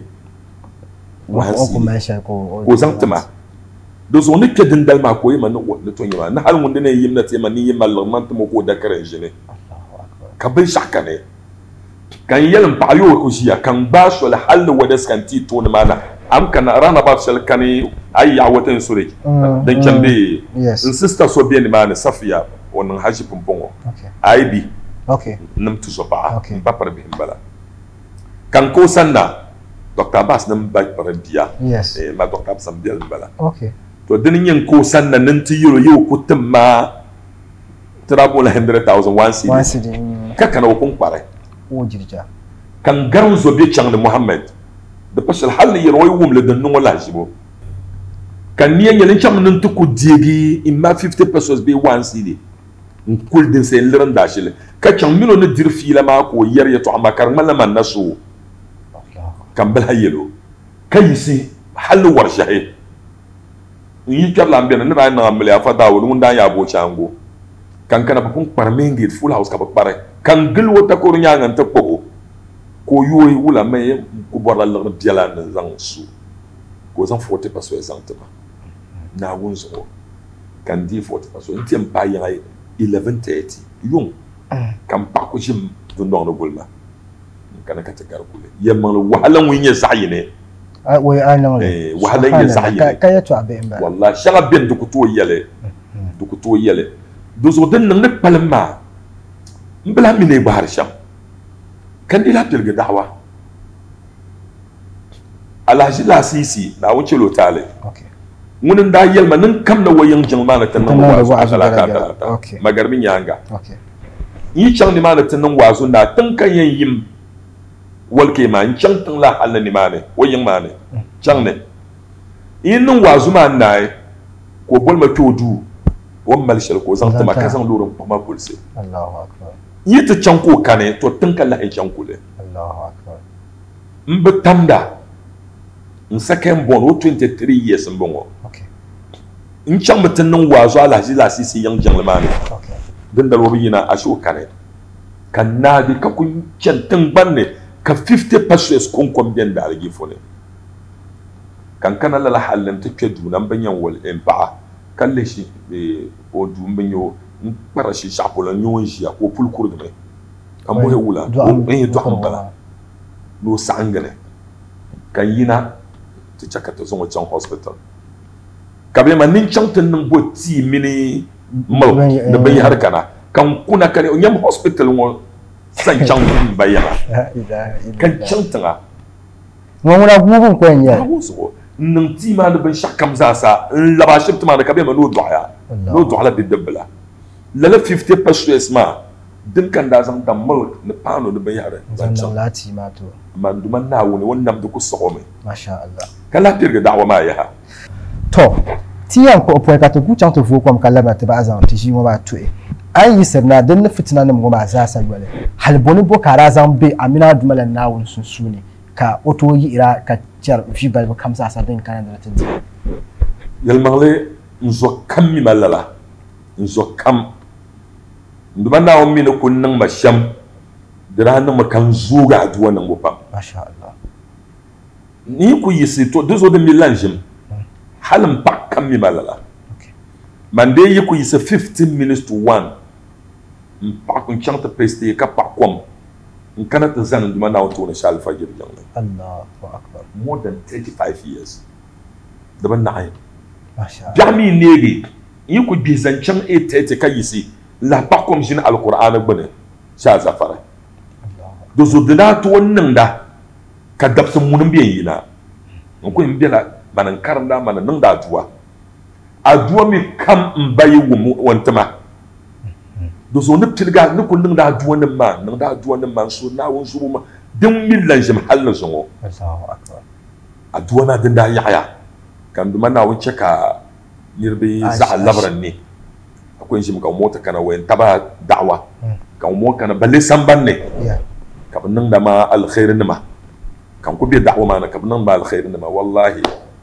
ko zantama do zo ne ke dindal ma ko yima no to yima na hal munde ne yimna te ma ni yima lagman to ko da kare jene Allahu akbar ka bin shaka ne kan yelan pa yo ko shiya kan ba so la hal wadas kan ti to ne mana am kana rana ba shal kani ay ya watan sure dan cambe sister so bien mana safiya wannan haji pumpon okay aibi okay nam tu so ba ba par bi bala kan ko sanna Dr. Abbas nan ba parabiya yes ma Dr. Abbas am biel bala okay to din yin ko sannan nan ti yiro yau kutum ma trabo la 100,000 once ka kana kun kware o jirja kan garan zo bi chang Muhammad da fashal hal yiro wai wum le dan no la jibo kan niyan yelin cham nan to ku digi imma 50 pesos be once di kul din sai liran da shi ka chang milo ne dirfi la ma ko yer ya to amma kar malaman nasu kan bal hayelo kayisi halu warshahe yi kabla ambe na ba na amle afa dawo mun da ya bo chango kan kana ba kun parmengi full house ka ba pare kan gil wata ko nyangan ta ko yoyi wula mai ku bora la biala na zan su ko zan 40 pesos exactement na wunzo kan di 40 pesos ntem pa yi 11:30 yung kam pa ko jim dundong no gulma kana ka ta garkule yamma wahala mun ya sayine wai anan wahala ya sayine ka ya to abe mba wallahi shaga ben du ko to yele do so den nan ne palma mbala mi ne bahar sham kan ila tilga da'wa alhaji la sisi na wuce lotale okay munin da yelma nan kam na wayan jilmana tan nan wazo alaka magarbin yanga okay yi can ni mana tan nan wazo na tan kan yan yim walke ma can tan la halna ni mane wayan mane can ne yin nan wazo ma nai ko bolma kyodu won malshal ko zan ta makasan lurun kuma kulse Allahu akbar yi ta can ko kane to tan kan la ai can kule Allahu akbar mbatamda in second born 23 years mbongo okay in can mutun nan wazo alhaji la sisi yang janglamani okay din da lobi yana asho kane kan na bi ka kun cantin banne ka 50 pesos kun kombien da algi fone kan kana la halin ta ke dunan banyan wal empa kalle shi be o dum banyo para shi chapola nyon shi ko pulkur de kan mo hewula do ambala no sangane kan yina ta chakata zo mo hospital kabe man nin chantin nan boti mini mo da bayi har kana kan kuna kare nyam hospital mo san chantin bayana kan chantanga mo muna gubun ko nya nan ti ma da ban shakam zasa la ba shifta ma da kabe ma no du'a no du'a bi dabbala la 50 pesos ma din kan da zan dan mulk na pano da bayi har zan lati ma to man duman na woni wannan da ku sako mai masha Allah kala tirga da'wa ma ya to tiyan ko opoy ka to ku chanto fu kom kala ba ta ba zan ti shi mo ba to an yi sirna dan na fitina nan goma za sa wale halboni bo kara zan be amina dumalan nawun sun sune ka oto yi ira ka jar fi bal kam sa din kana da tin yalmale nzo kam mi malala nzo kam duman na mi ne kunnan masham dira nan makan zuga duwa nan go pam masha Allah ni ku yisi to dezo de milanjim halim pak kam mi malala man de yi ku yisi 15 minutes to 1 pak kun chanta peste ka pak kom in kana ta zan duma na wato na shal fajir janna Allahu akbar more than 35 years da ban na'ay masha Allah jami nege yi ku bi zancan e tete ka yisi la pak kom jin alquran gbane sha zafara dozo dina to wannan da ka dabta munun biyan yi na ko in biya manan karanda manan nan da aduwa mi kam mbayi wantama dozo ne tilga ne kun nan da aduwa nan ma so na won so ma din millan jim halna zongo Allahu akbar aduwa na din da yaya kan duma na wuce ka yirbi za labran ne akwai jim ka mota kana wayan taba da'wa kan mo kana balle samban ne kabin nan da ma alkhairin ma kan ku bi da'wa ma na kabin nan ba alkhairin ma wallahi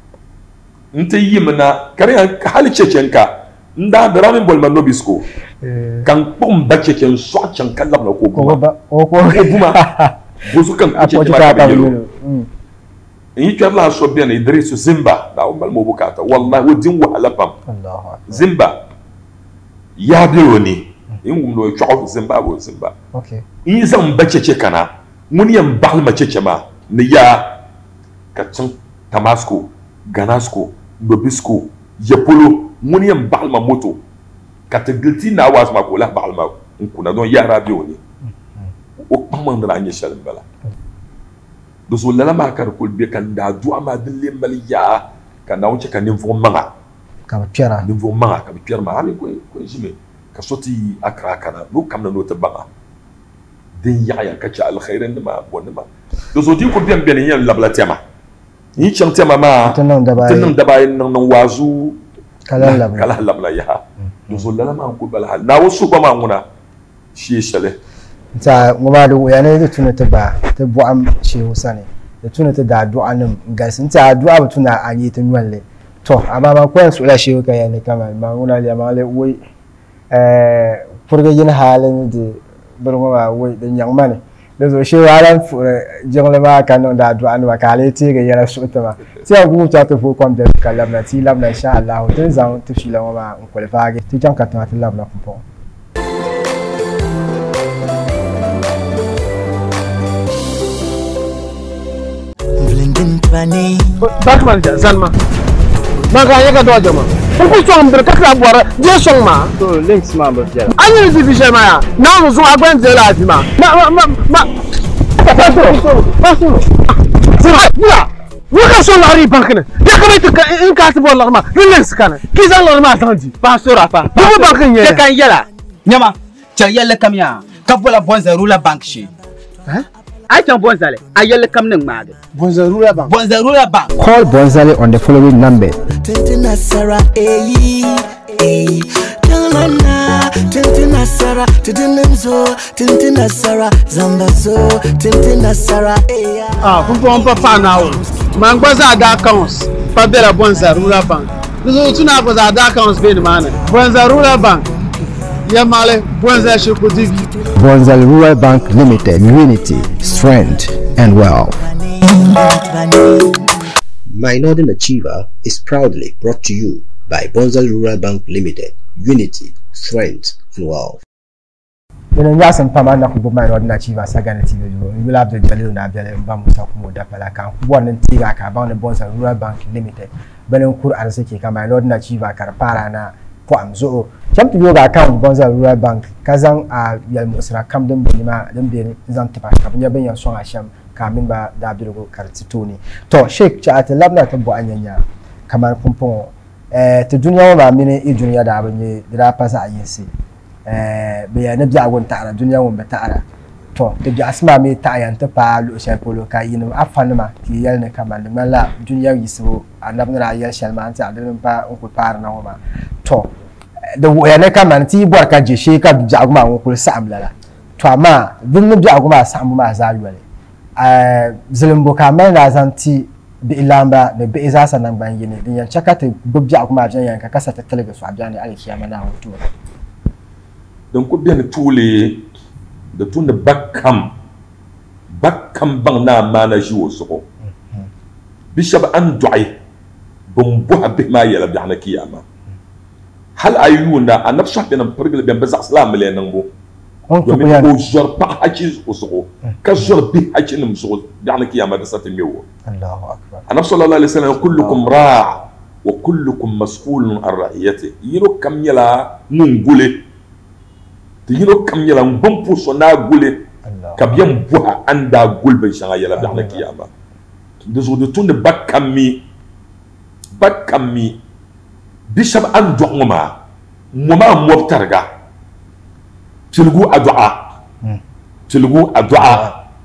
in ta yi mana kare halice kenka nda da ramin bolman no bisko kan pum bace ken so can kallam na ko kuma ko kuma busu kan ku ce ma ka yelo in yi kyarla so bi na Idris Zimba da umbal mo bukata wallahi wajin wa alafam Zimba ya biyo ne in gumdo chok Zimba okay in zan bace ce kana mun yan balma ce ma ni ya kacin Tamasco Ganasco Dobisco Yepolo mun yan balma moto katagilti na was ma ko la balma kuna don ya radio ne o pamman da anye shalin bala do so lala ma kar kul be kan da du ama dille maliya kan na wuce kan ninfo manga ka piera ka piera ma ami ko jime ka soti akra kana no kam na no ta banga din ya ka ci alkhairin da ma wannan ma do so di ko biyan biyan yan labla tema yi can tema ma tunan da bayan nan wazu kala labla ya do so lala ma ko bala na wasu ba ma nguna shi shale ta ngoma da yana da tunata ba ta bu am ce wasane da tunata da addu'a nan ga sun ta addu'a ba tuna an yi ta nuwalle to amma ma ko su la shi ka yana kama ma nguna da ma le wai furga yin halin da burma wai dan yan mane da zo shi waran jingle ma kan da addu'a ba kale ti ga yara su ta ma sai ku ta ta fu kom da kallam na ti lam na insha Allah to zan to shi lawa ma ko le fage ti jan ka ta lam na kumpo tintwani Bakman Zalma. Maka yaga do jama. Ko so ambre kakra boara je song ma. So links ma ba jara. Anyi division ma ya. Na no so agban de la fi ma. Ma. Paso. Ya. Waka so lari bankne. Ya ka bai in ka tibo larma. Links kana. Kizan larma tandi. Paso rafa. Dubu bankin Te ye. kan yala. Nyama. Cha yalla kam ya. Ka bola Bonza Rural Bank shi. I can Bonzale. I yell come nang mag. Bonza Rural Bank. Bonza Rural Bank. Call Bonzale on the following number. Tintina Sarah Tintina Sarah Tintina Sarah Zambazo Tintina Sarah Kumpo papa now. Mangbaza ada accounts. Pabela Bonza Rural Bank. This tuna was ada accounts being man. Bonza Rural Bank. Yamale Bonza Shukudi. Bonzale Rural Bank Limited, unity, strength, and wealth. My Northern Achiever is proudly brought to you by Bonzale Rural Bank Limited, unity, strength, and wealth. When you ask Pama na kubo my Northern Achiever sagana TV, you will have the Jalil na Bele Bamusa Kumoda Palaka, one and Tigaka about the Bonzale Rural Bank Limited. Benenkur Arseki, my Northern Achiever Karpara na Kwamzo. Jump to your account Bonzale Rural Bank, Kazang Yal Musra Camden Bonima, them being Zantipa, Kabunya Ben Song Asham, Kamimba Dabirugo Karituni. To shake chat a lab not a boanya. Kaman Pumpon. To junior mini e junior da when the rappers are yensi. Be a nebja won't tara, junior won't betara. To the jasma me tie and tapa, Lucia Polo Kaino, Afanama, Kielne Kaman, Mala, Junior Yisu, and Nabna Yel Shelman, I didn't pa Uncle Parnoma. To the way I come and see work at shake up Jagma Uncle Sam Lala. To a ma, didn't Jagma Samma Zalually. Zilimbo Kamena Zanti. Be ilamba ne be izasa nan bangine din yan chakate bobja kuma jan yan ka kasata talaga su abjani alkiyama na hutu don ko bien tule de tun bakkam bang na mana jiwo soko bishab an du'i bumbu habbe ma yala bi'ana kiyama hal ayuna an nafsah bin pergel ben bazak salam le nan bo domin ko jor pa haji usoko ka jor bi haji nim so bi'ana kiyama da satin mewo Allahu akbar النبي صلى الله عليه وسلم كلكم راع وكلكم مسؤول عن رعيته يرو كم يلا نقولي تيرو كم يلا نبمبو سنا قولي كبيم بوها عندا قول بيشان يلا بيعنا كياما دزو دتون بكمي بيشاب أن دعوما وما مبترجع تلقوا أدعاء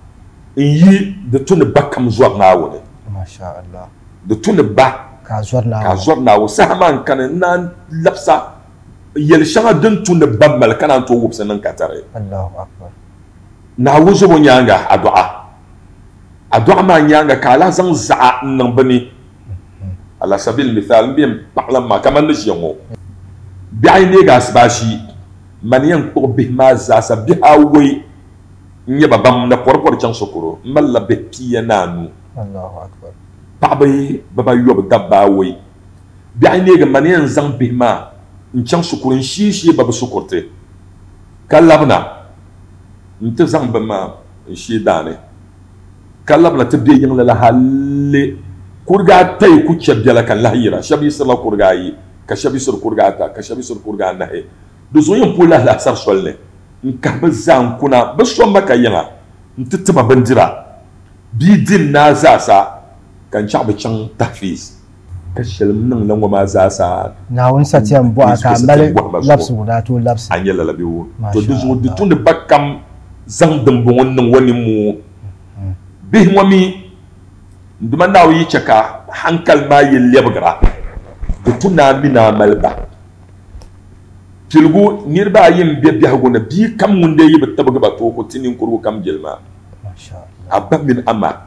إني دتون بكم زوج ناوله Masha Allah. The tune back Kazorna was Sahaman can nan lapsa Yelshanga dun tune bambal can to whoops and Katare. Allahu Akbar. Now was a Yanga Adwa man Yanga Kala Zang Za Nambani Allah Sabil Mithal Bim Palama Kamandish Yomo. Behind Negas Bashi Manian Bihma Zasa Bihawi Nyabam na Corpor Chansokuro, Malabe Piananu. Allahu Akbar. Pabai baba yob dabba way bi ay nega manen zang bihma nchang sukurin shishi baba sukurte kalabna nte zang bama shi dane kalabna tibbi yin la halle kurga tay ku cebjala kan lahira shabi sala kurga yi ka shabi sur kurga ta ka shabi sur kurga na he do zo yin pula la sar solle nka bazan kuna baso maka yana nte tama bandira bidin na zasa kan chabe chang tahfiz ka shelm nan lan ma zasa na won satiyan bo aka male labs guda to labs anyela labiwo to duzu ditun de bakam zang dum bo wannan wani mu bi wami nduma nawo yi chaka hankal ma yi lebgra ditun na mina malba tilgu nirba yin be hagona bi kam munde yi be tabaga ba to ko tinin kurgo kam jelma masha abba min amma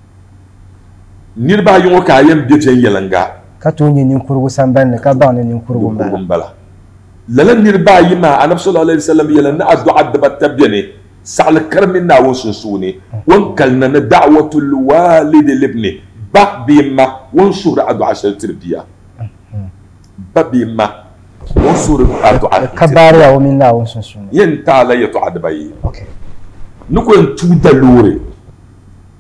nirba yongo ka yam bijen yelanga ka to nin kurgu samban ka ba nin kurgu bala lalan nirba yima annabi sallallahu alaihi wasallam yelana addu'a da batabene sa'al karmin na won sunsuni won kalna na da'watul walid libni ba bima won sura addu'a shal tirbiya ba bima won sura addu'a kabara wa min na won sunsuni yen ta'ala ya tu'ad bayi okay nuko en tuda lore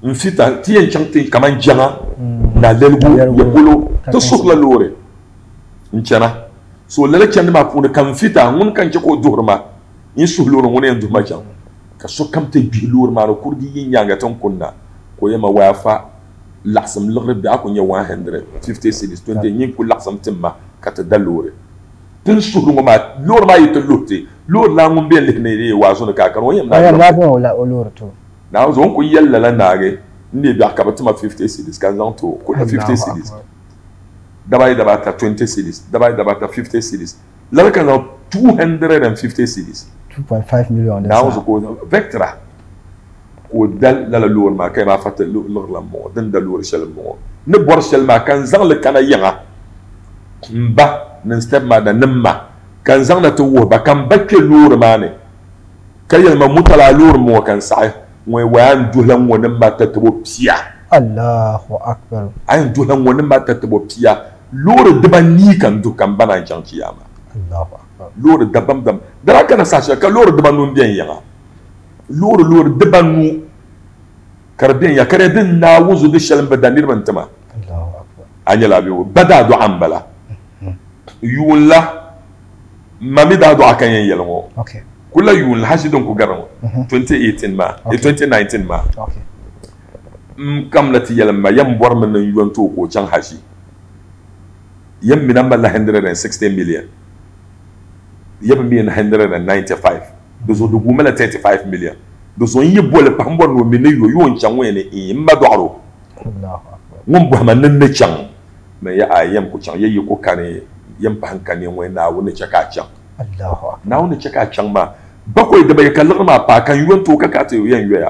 mfita tiyen changte kaman janga na lelgo ya bolo to sokla lore nchana so lele chande ma pour kam fita ngun kan ko durma in su lore ngun en durma jang ka so kam te bi lore ma ko di yinyanga ton kunna ko yema wafa laksam lore da ko nya 150 cedis 20 nyin ko laksam timma ka ta dalore tin su ma lore ma yito lotte lore la ngun ben le ne wa so ka kan yema na bon la lore to na zo ko yella la nage ndi bi akabatima 50 cedis kan zanto ko 50 cedis dabay dabata 20 cedis dabay dabata 50 cedis la kan 250 cedis 2.5 million na zo ko vectra ko dal la lor ma kay ma fata lor la mo dan dal lor shel mo ne bor shel ma kan zang le kana yanga mba nan step ma da nimma kan zang na to wo ba kan bakke lor ma ne kayel ma mutala lor mo kan sa'i we wan dulan woni mata tabo pia Allahu akbar ay dulan woni mata tabo pia lore daban ni kan du kan bana janci yama Allahu akbar lore dabam dam dara kana sacha ka lore daban non bien yanga lore daban nu karbien ya kare din na wuzu de shalm badanir bantama Allahu akbar anyala biyo bada du ambala yulla mamida du akan yelmo okay kula yul hashi don ku garan 2018 ma e 2019 ma okay kam lati yalma yam bor men yuwan to ko can hashi yam min am la 160 million yam min 195 dozo du gumala 35 million dozo yi bole pambon no min yo yon can wene e ma doaro Allahu akbar ngom bo man ne can me ya ayam ko can yayi ko kane yam pan kane wena wona chaka can Allahu akbar na wona chaka can ma bakwai da bai kallar ma pa kan yuwan to ka ta yan yoya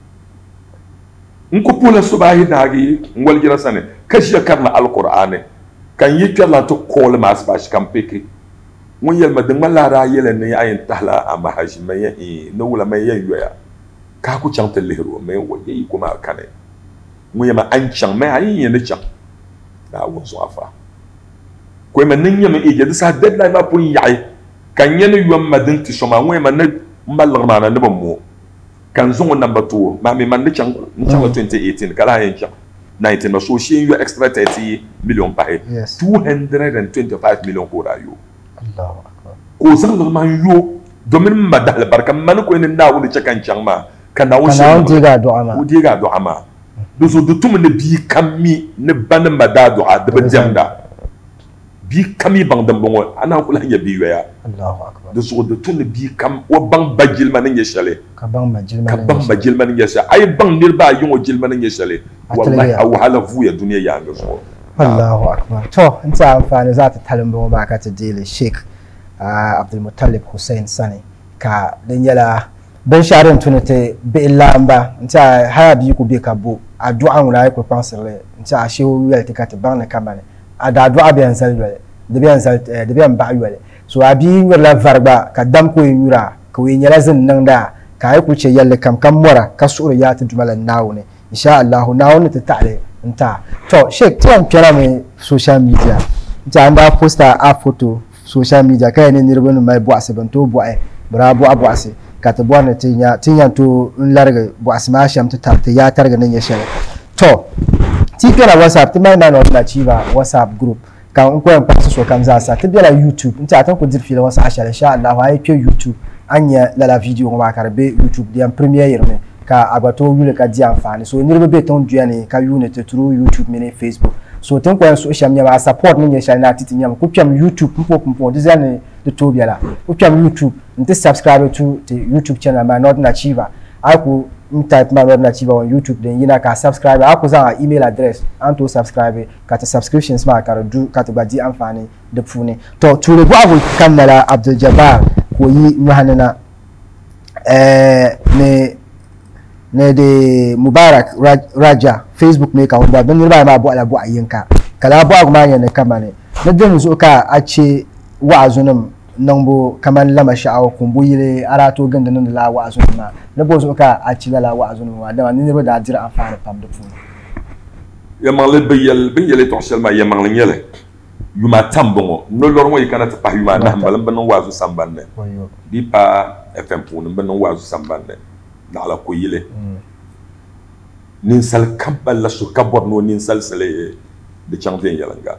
in ko pula subahi dagi ngol jira sane kashi karna alqur'ane kan yi kala to kol ma asbash kan peke mun yel madin mallara yele ne ayin tahla amma haji mai yi no wala mai yan yoya ka ku can tallihiro mai waye yi kuma kane mun yama an can mai ayin ne can da won so afa ko men nin yama ije da sa deadline ma pun yayi kan yene yuwan madin ti soma ngwe man mallar mana ne bammo kan zungu number 2 ma me man chan 2018 kala yin chan 19 ma so shi yu extra 30 million pa 225 million ko rayo Allahu akbar ko zan man yo domin madal barkan man ko ne na wuri chakan chan ma kana wo shi diga du'a ma diga du'a ma do so do tum ne bi kammi ne ban mada du'a da bajanda bi kami bang dambongo ana kula nya bi waya Allahu akbar de so de tun bi kam o bang bajil man nya shale ka bang bajil man nya shale ay bang nirba yungo jil man nya shale wallahi aw hala fu ya duniya ya ga so Allahu akbar to inta amfani za ta talumbo ba ka ta dele Sheikh Abdul Muttalib Hussein Sani ka dan yala ban sharin tunate bi illa amba inta haya bi ku bi ka bo addu'a wala ko pansere inta shewu yalti ka ta bang na kamane ada addu'a bi ansal de bi ansal de bi amba yale so abi wala varba ka dam ko yura ko yela zin nan da ka ai ku ce yalle kam mura ka sura ya ta dumalan nawo ne insha Allah nawo ne ta tare nta to Sheikh tan kira me social media ta anda posta a photo social media kai ne nirbin mai bu asabanto bu ai bravo abu ase ka ta bu ne tinya to larga bu asma sham ta ya targa nan ya shari to ti kira WhatsApp ti mai na no na chiba WhatsApp group kan ko en passe so kam za sa ti bela YouTube nta atan ko dirfi la wasa ashara insha Allah ai ke YouTube anya la video ko ba karbe YouTube dia premier yerme ka abato yule ka di amfani so nirbe be ton duane ka yune te through YouTube mini Facebook so tan ko en social media support ni nyesha na titi nyam ko pam YouTube mpo design de tobiala ko pam YouTube nte subscribe to the YouTube channel ma not na chiva aku type ma not na chiva on YouTube den yina ka subscribe aku za email address anto subscribe ka ta subscriptions ma ka do ka ta di amfani da fune to tule bu abu kannala Abdul Jabbar ko yi mahanana ne de Mubarak Raja Facebook ne ka wanda don ba ma bu ala bu ayinka kala bu aguma ne kamane na den zo ka a ce wa'azunum nan bo kaman lama sha'awa kumbu yile arato ganda nan la wa'azunum ma na bo zo ka a ci la wa'azunum wa da ni ne da jira amfani pam da fu ya mangle biyel to sel ma ya mangle nyele yuma tambongo no lormo yikana ta pa yuma na mbalan ban wa'azu sambanne di pa FM fu ban wa'azu sambanne na ala ko yile ninsal kambal la su kabor no ninsal sele de champion yalanga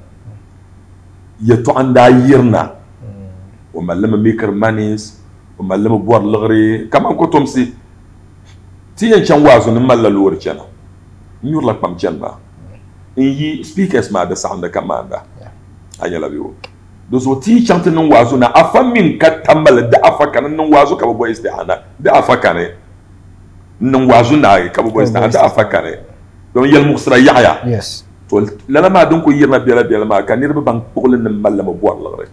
ya to anda yirna o malama maker manis o malama bor lagri kama ko tomsi ti yan chan wazo ni malla lor chana nyur la pam chan ba yi speakers ma da sound kamanda anyala biwo dozo ti chante nan wazo na afamin ka tambal da afaka nan wazo ka bo istihana da afaka ne nan wazo na ka bo istihana da afaka ne don yel muksra yahya yes to lala ma don ko yirna bela ma ka nirba bang pokol nan malla ma bo lagre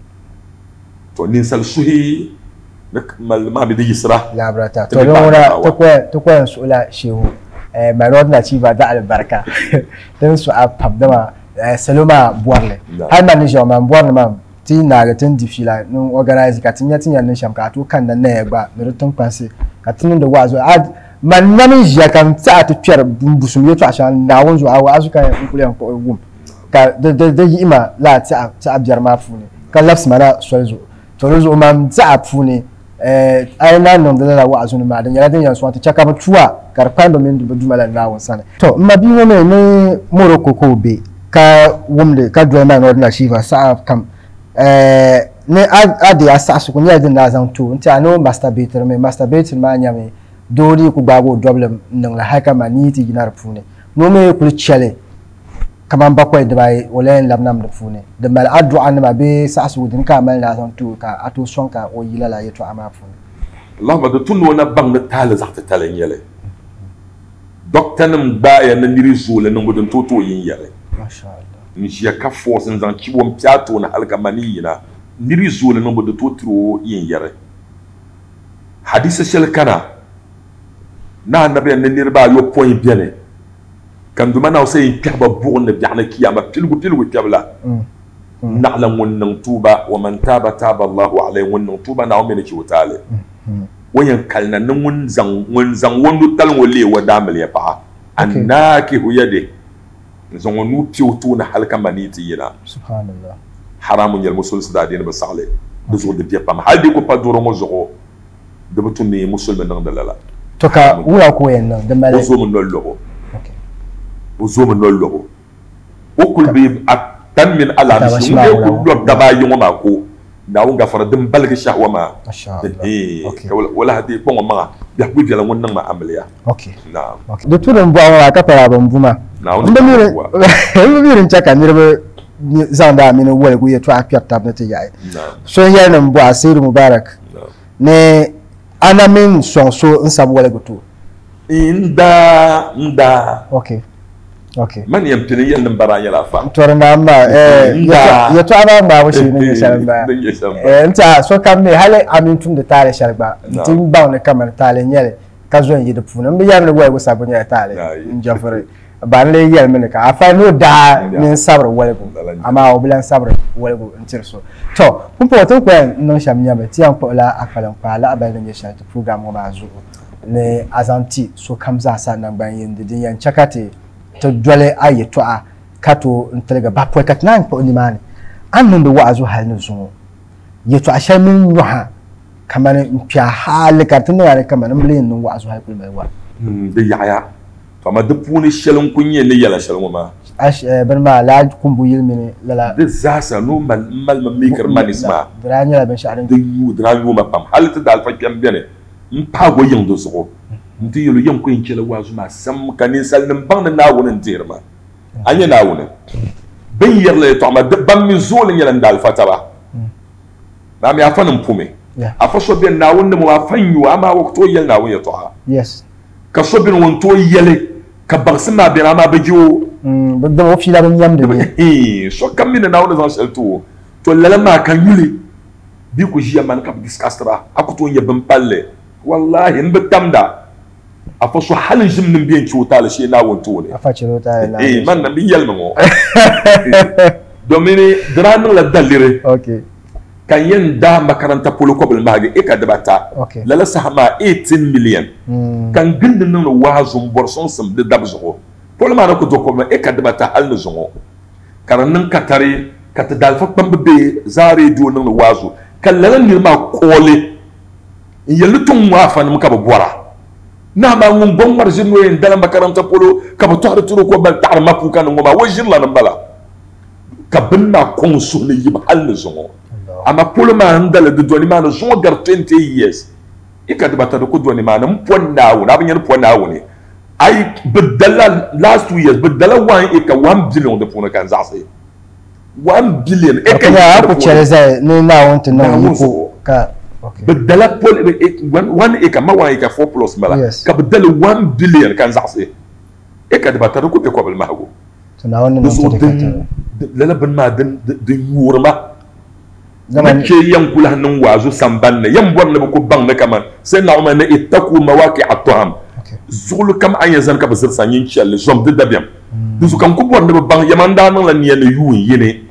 to nin sal suhi mal ma bi yisra labrata to lora to ko sula shehu mai rod na ci ba da albarka dan su a pabdama saloma buarle har man je man buarle man ti na ga tin difila nun organize ka tin yatin yan sham ka to kan nan ne ba mi rutun panse ka tin da wazo man nan je kan ta ta tiyar busum yeto ashan na wonzo awa azuka kulen ko gum ka da yima la ta abjar mafune ka lafs mana solzo to rozo man ta afune ai na non da la wazo ni ma dan yara dan yan so ta chaka ba tuwa karpando min du dumala na won sana to mabi wona ne Morocco ko be ka wumde ka do na no na shiva sa kam ne ade asa su kunya din da zan to nta no masturbate ma nya me dori ku bago double nan la haka maniti ginar fune no me ku chele kaman bakwai da bai wala lamnam da fune da mal addu'a ma be sa su din ka mal na zan to ka ato sonka o yilala yato ama fune Allah da tun wona bang na tala zakta tala yele docteur nam baya na niri zule nan gudun toto yin yele masha Allah ni ya ka force zan ci won piato na halka maniyina niri zule nan gudun toto yin yere hadisa shel kana na nabi na nirba yo point bien kan duma na sai kaba bugun da bi'ana kiyama pilgu tabla na'lam wannan tuba wa man taba Allahu alaihi wannan tuba na wani ki wutale wayan kalna nan mun zan wando talon wale wa damal ya fa annaki huyade zan wonu piutu na halka maniti yana subhanallah haramun yal musul sadadin ba sale da zo da pam haldi ko pa doro mo zo da batun ne musulman nan dalala to ka wura ko yan nan da mala zo mun lollo zo mun lollo o kul bi tan min ala shi ne ku do da ba yimo ma ko da won gafara dum balga shahwa ma wala hadi ko ma ya bu dela wannan ma amaliya na'am da turan bu awara ka fara ban buma nda mirin chaka mirbe zanda min wala ku ya to afiat tab na tiyaye so yanan bu asir mubarak ne ana min sonso nsabu wala gutu inda okay man yamtini yan bara yala fa torna amma ya to ana ba wuce ne sharba nta so kam ne hale amintun da tare sharba tin ba ne kamar tale nyele ka zo yi da funa mbi yar ne wai sabon ya tale jafare ba ne yel min ka afa no da min sabar wala ko amma o bilan sabar wala ko ntir so to kun po to ko non sham nyame ti an ko la akalan pa la abai ne sha to program ko ba zo ne azanti so kam za sa nan ban yin din yan chakate to dole ayi to a kato ntelga ba po katnan po ni mani an mun da wa'azu halin zuwa yato a sha min yuha kamar fiya halika tun da ne kamar mun nun wa'azu halin mai wa da yaya to amma duk wani shalon kunye ne yala shalon ma ash ban ma la kumbu yilmi lala da zasa no mal mikar manisma dranya la ben sha'arin da yu dranya ma pam halita da alfa kyam bene mpago yin do so nti yelo yam ko yinkela wazu ma sam kanin salnin bang na wunin tirma anya na wunin ben yerle to ma bam min zolin yelan dal fataba na mi afanin pume afa so ben na wunin mo afanyu ama wakto yel na wuya to ha yes ka so ben won to yele ka bagsima ben ama bajiwo da wo fila ben yam de so kam min na wunin zan to lalama kan yule bi ko jiya man ka discastra akuto yebin palle wallahi nbetamda afa so halin jimnin biyan kyauta la shi na wonto ne afa ciro ta na man na bi yalma mo domini dranin la dalire kan yin da makaranta polo ko bil magi e ka dabata lala sahama 18 million kan gindin nan wazun borson sam de dabzo polo ma ko dokoma e ka dabata hal no zongo karannin katare kata dalfa bambe zare do nan wazu kan lala nirma kole yalutun wafa mun ka bora na ma ngun gon marjin no en dalam makaranta polo ka ba to turu ko bal tar mapu kan ngoma wajin la nambala ka binna kon su ne yib hal ne zongo ama polo ma ndala de doni ma no zongo gar 20 years ikati batado ko doni ma nam ponna wu na banyen ponna wu ne ay bedala last 2 years bedala 1 billion de pona kan zase 1 billion ya ko cheleza ni na want to know ko ka bedala pol 1 acre ma 1 acre 4 plus mala ka bedala 1 billion kan zase ikati batado ko be ko bal mahago to na wannan lala ban ma de yurma zaman ke yankula nan wazo samban ne yan bor ne ko bang ne kaman sai na umma ne ittaku mawaqi at-tuham zulu kam an yazan ka basir sanyin challe zom de dabiam dusu kan ko bor ne bang yamanda nan la ne yu yene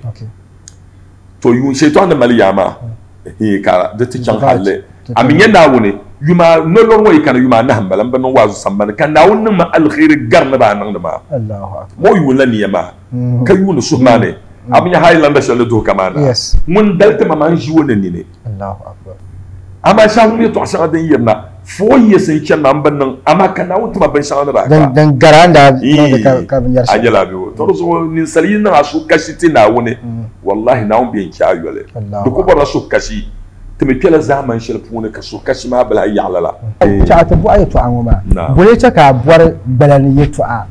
to yu shaytan ne mali yama ka de ti chan halle amin yanda woni yuma no lor way kan yuma na hambalan ban wazo samban kan na wonnin ma alkhair garna ba nan da ma Allahu akbar mo yu la niyama kayu ne suhmane abin ya Highlander shall do kamana yes mun dalta maman jiwo ne ne Allahu akbar ama shan mi to shan dan yirna 4 years in can nan ban nan ama kana wuta ban shan da dan garanda ka bin yar shi ajala biwo to so nin salin na su kashi tina wone wallahi na on bin kyayole duko bara su kashi tumi kela zaman shil pune ka su kashi ma bala yalala ta ta bu ayatu anuma bole ta ka bor balani yetu a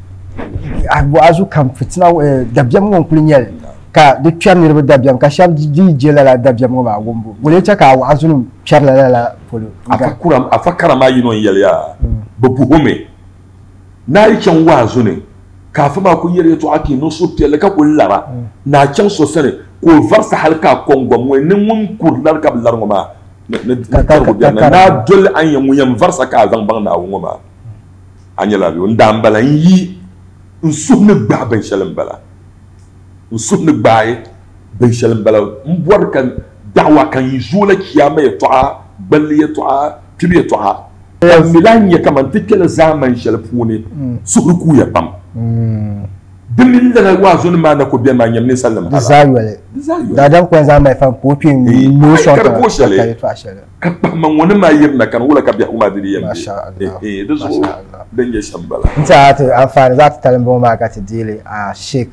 abu azu kam fitina dabyam ngon kulinyel ka de twam ni dabyam ka sham di jela dabyam ngo ba gombo wole cha ka azu num charla la polo afakara ma yino yel ya babu home na yi can wazu ne kafi ma ku yere to ake no so tele ka kullara na can so sene ko varsa halka kongo mo ne mun kurlar ka blar ngoma na dole an yamu yam varsa ka zan ban na ngoma anyala bi ndambala yi nsubne gba ben shalam bala nsubne gbaye ben shalam bala mbor kan da'wa kan yizula kiyama ya to'a balli ya to'a tibi ya to'a milan ya kaman tikela zaman shalfune suruku ya pam dimin da wazo ni ma na ko biya ma nyamne sallam ala dizayole da dan ko zaman fa popin no so ka ko shale ka man wani ma yirna kan wala ka biya kuma diri yambe masha Allah da zo dan ya shambala ta amfani za ta talambo ma ka tidile a Sheikh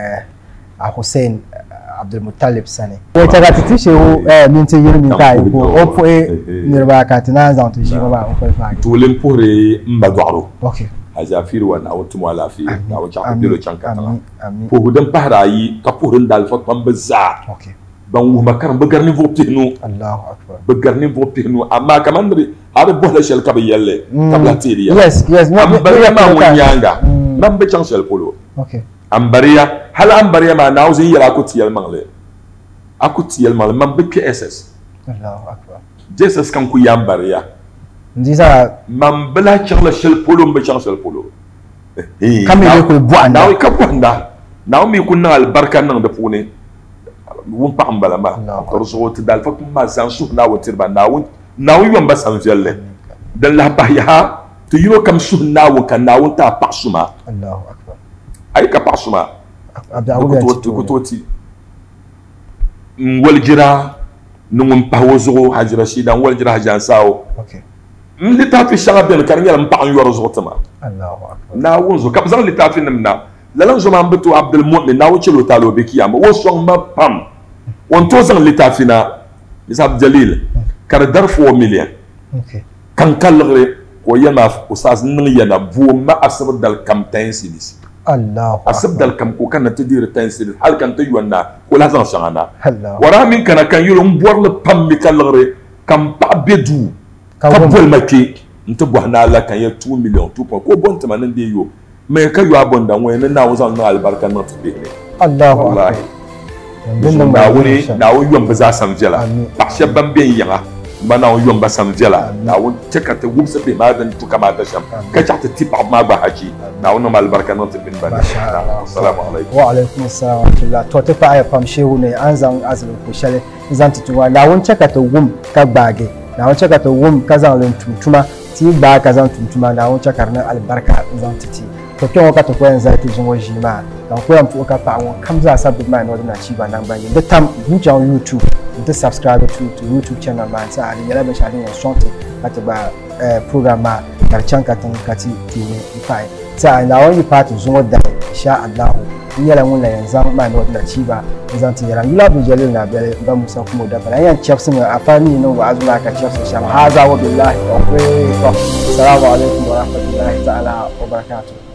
a Hussein Abdul Muttalib Sane ko ta ga titishe min te yirmi kai ko opo nirba ka tina zan to shi ba on ko fa to len pore mbadwaro okay aja firu na wutu wala fi na wuce abdilo chanka ta ko gudan fahrayi ka purin dal fa ban bazza okay ban wu makar bagar ni voptinu Allahu akbar bagar ni voptinu amma kamandri ada bohla shel ka yelle kabla tiriya yes no bariya ma mun yanga man be chan shel polo okay ambariya hal ambariya ma na uzin yala ko tiyal mangle akutiyal mangle man be PSS Allahu akbar Jesus kan ku yambariya ndisa man bela chakla shel polo mbe chan shel polo kamile ko buanda na ka buanda na mi kunna albarka nan da pune wun pa ambala ma to so to dal fa ma san su na wotir ba na wun yamba san jelle dan la ba ya to yiro kam su na wun kan na wun ta pasuma Allahu akbar ay ka pasuma ko toti wal jira nungum pa wozo hajira shidan wal jira hajan sawo okay litafi shanga ben kan yalla mpa an yoro zotama Allahu akbar na wunzo kap zan litafi namna lalan zo man beto Abdul Mu'min na wuce lo talo be kiyama wo so ma pam won to zan litafi na Isab Jalil kar dar 4 million okay kan kalgre ko yana usas nin yana bu ma asab dal kam tan silis Allahu asab dal kam ko kan ta dir tan silis hal kan ta yonna ko la zan shangana Allah wara min kana kan yuro mbor le pam mi kalgre kam pa bedu kabol make nta bohna la kan ya 2 million 2 ko bon tama nan de yo me ka yo abonda won na wazan na albarka na tabe ne Allahu wallahi na woni na wo yom baza samjela ba shabban ben yanga mana wo yom ba samjela na wo ceka ta wumsa be madan to kama ta sham ka ta tipa ma ba haji na wo na albarka na tabe ban assalamu alaikum wa alaikum assalam wa rahmatullah to ta fa ya fam shehu ne an zan azul ko shale zan tuwa na won ceka ta wum ka bage na wace ka ta wum ka zan lun tuntuma ti ba ka zan tuntuma na wace karnan albarka zan titi to kin ka ta koyan zai ta jinwo jima dan koyan fu ka fa won kam za sa big man na ci ba nan ban da tam buja on YouTube da subscribe to YouTube channel man sa ali yala ba shadin ya sonte ka ta ba program ma karcen katin kati tuni ifai ta na wani party zuwa da insha Allah yala mun la yanzu ma no da ci ba zan ti yaran yula bu jalil na bele ba musa kuma da bala yan chefs ne afani no wa azuna ka chefs sham haza wa billahi tawfiq assalamu alaikum wa rahmatullahi ta'ala wa barakatuh